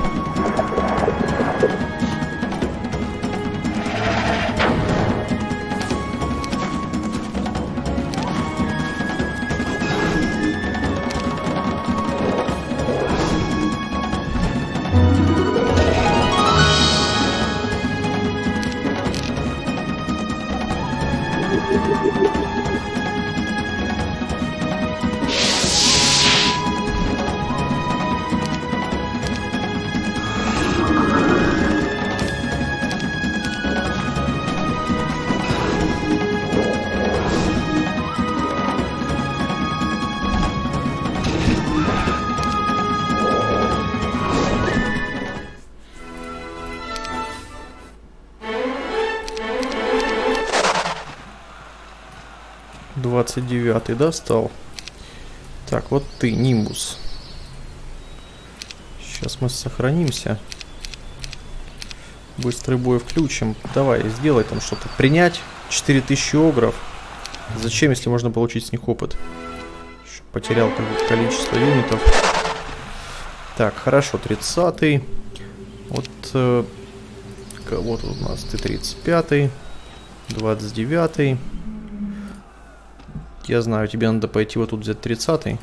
Девятый, да, стал? Так, вот ты, Нимбус. Сейчас мы сохранимся. Быстрый бой включим. Давай, сделай там что-то. Принять 4000 огров. Зачем, если можно получить с них опыт? Потерял количество юнитов. Так, хорошо, 30-й. Вот кого тут у нас? Ты 35-й. 29-й. Я знаю, тебе надо пойти вот тут взять 30-й.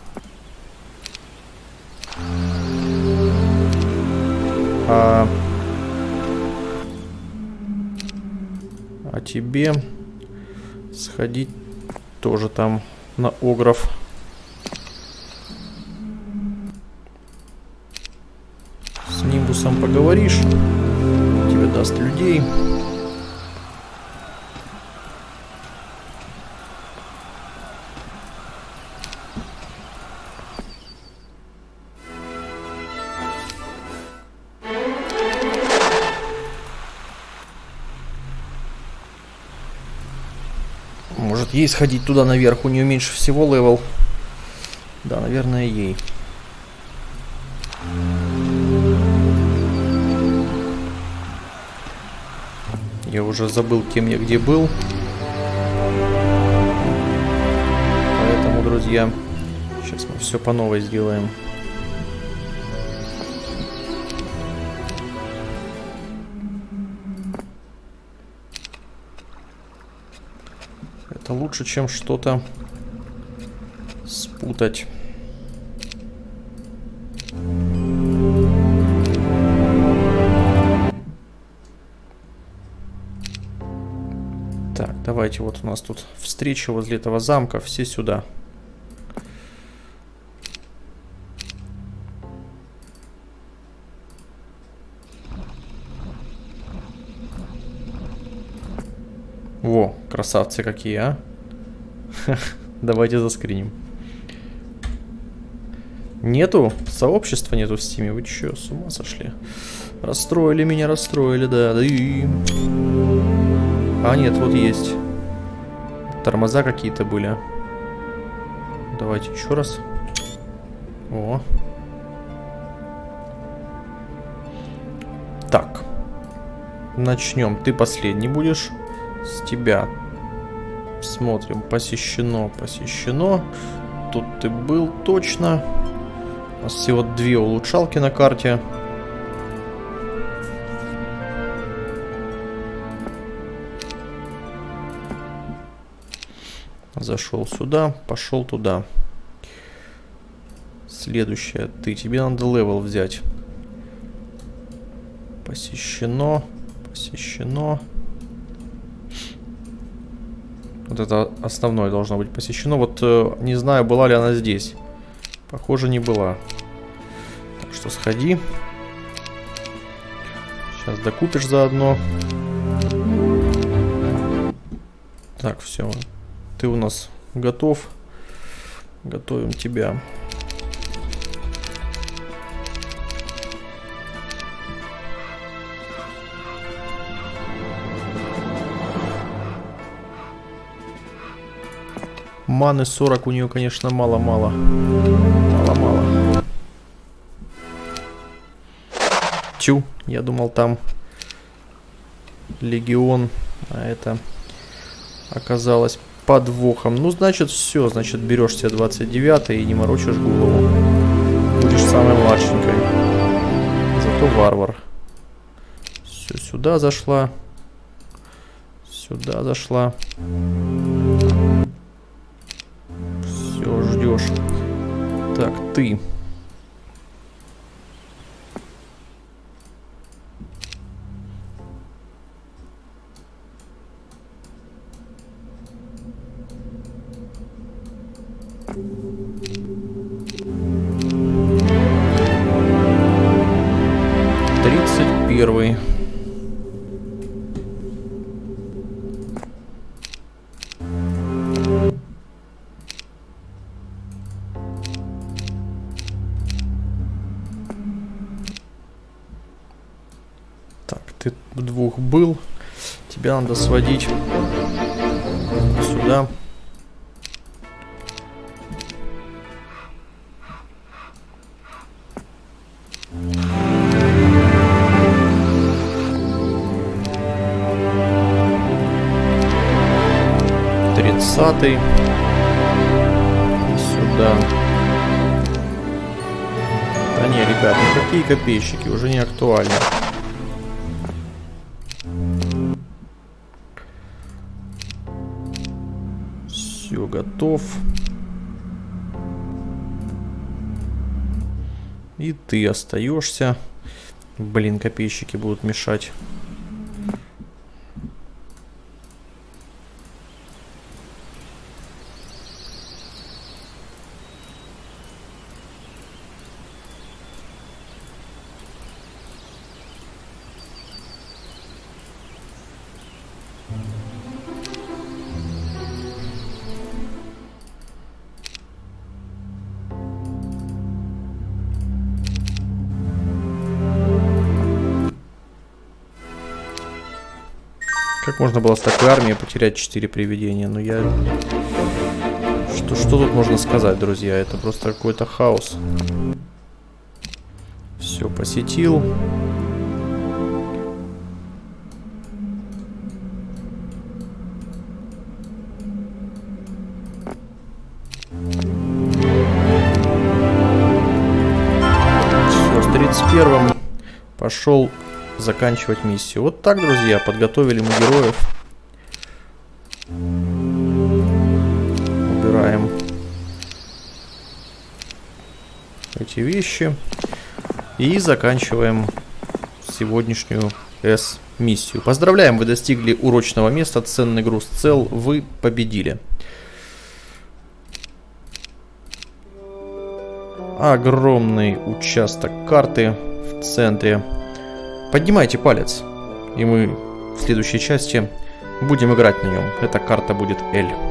А тебе сходить тоже там на огров. уговоришь, тебе даст людей. Может, ей сходить туда наверх, у нее меньше всего левел. Да, наверное, ей. Я уже забыл, кем я где был. Поэтому, друзья, сейчас мы все по новой сделаем. Это лучше, чем что-то спутать. Так, давайте, вот у нас тут встреча возле этого замка, все сюда. Во, красавцы какие, а? Давайте заскриним. Нету? Сообщества нету в Стиме? Вы чё, с ума сошли? Расстроили меня, расстроили, да. А нет, вот есть. Тормоза какие-то были. Давайте еще раз. О. Так. Начнем. Ты последний будешь. С тебя. Смотрим. Посещено, посещено. Тут ты был точно. У нас всего 2 улучшалки на карте. Зашел сюда, пошел туда. Следующее. Ты. Тебе надо левел взять. Посещено. Посещено. Вот это основное должно быть посещено. Вот не знаю, была ли она здесь. Похоже, не была. Так что сходи. Сейчас докупишь заодно. Так, все. Ты у нас готов. Готовим тебя. Маны 40 у нее, конечно, мало-мало. Мало-мало. Тю, я думал, там легион, а это оказалось подвохом. Ну, значит, все. Значит, берешь себе 29 и не морочишь голову. Будешь самой младшенькой. Зато варвар. Все, сюда зашла. Сюда зашла. Все, ждешь. Так, ты. Первый. Так, ты в 2 был. Тебя надо сводить сюда. Сюда. Да не, ребят, никакие копейщики уже не актуальны. Все, готов. И ты остаешься. Блин, копейщики будут мешать. Как можно было с такой армией потерять 4 привидения? Ну я... Что тут можно сказать, друзья? Это просто какой-то хаос. Все, посетил. Все, с 31-м пошел заканчивать миссию. Вот так, друзья, подготовили мы героев. Убираем эти вещи и заканчиваем сегодняшнюю С-миссию. Поздравляем, вы достигли урочного места, ценный груз цел, вы победили. Огромный участок карты в центре. Поднимайте палец, и мы в следующей части будем играть на нем. Эта карта будет L.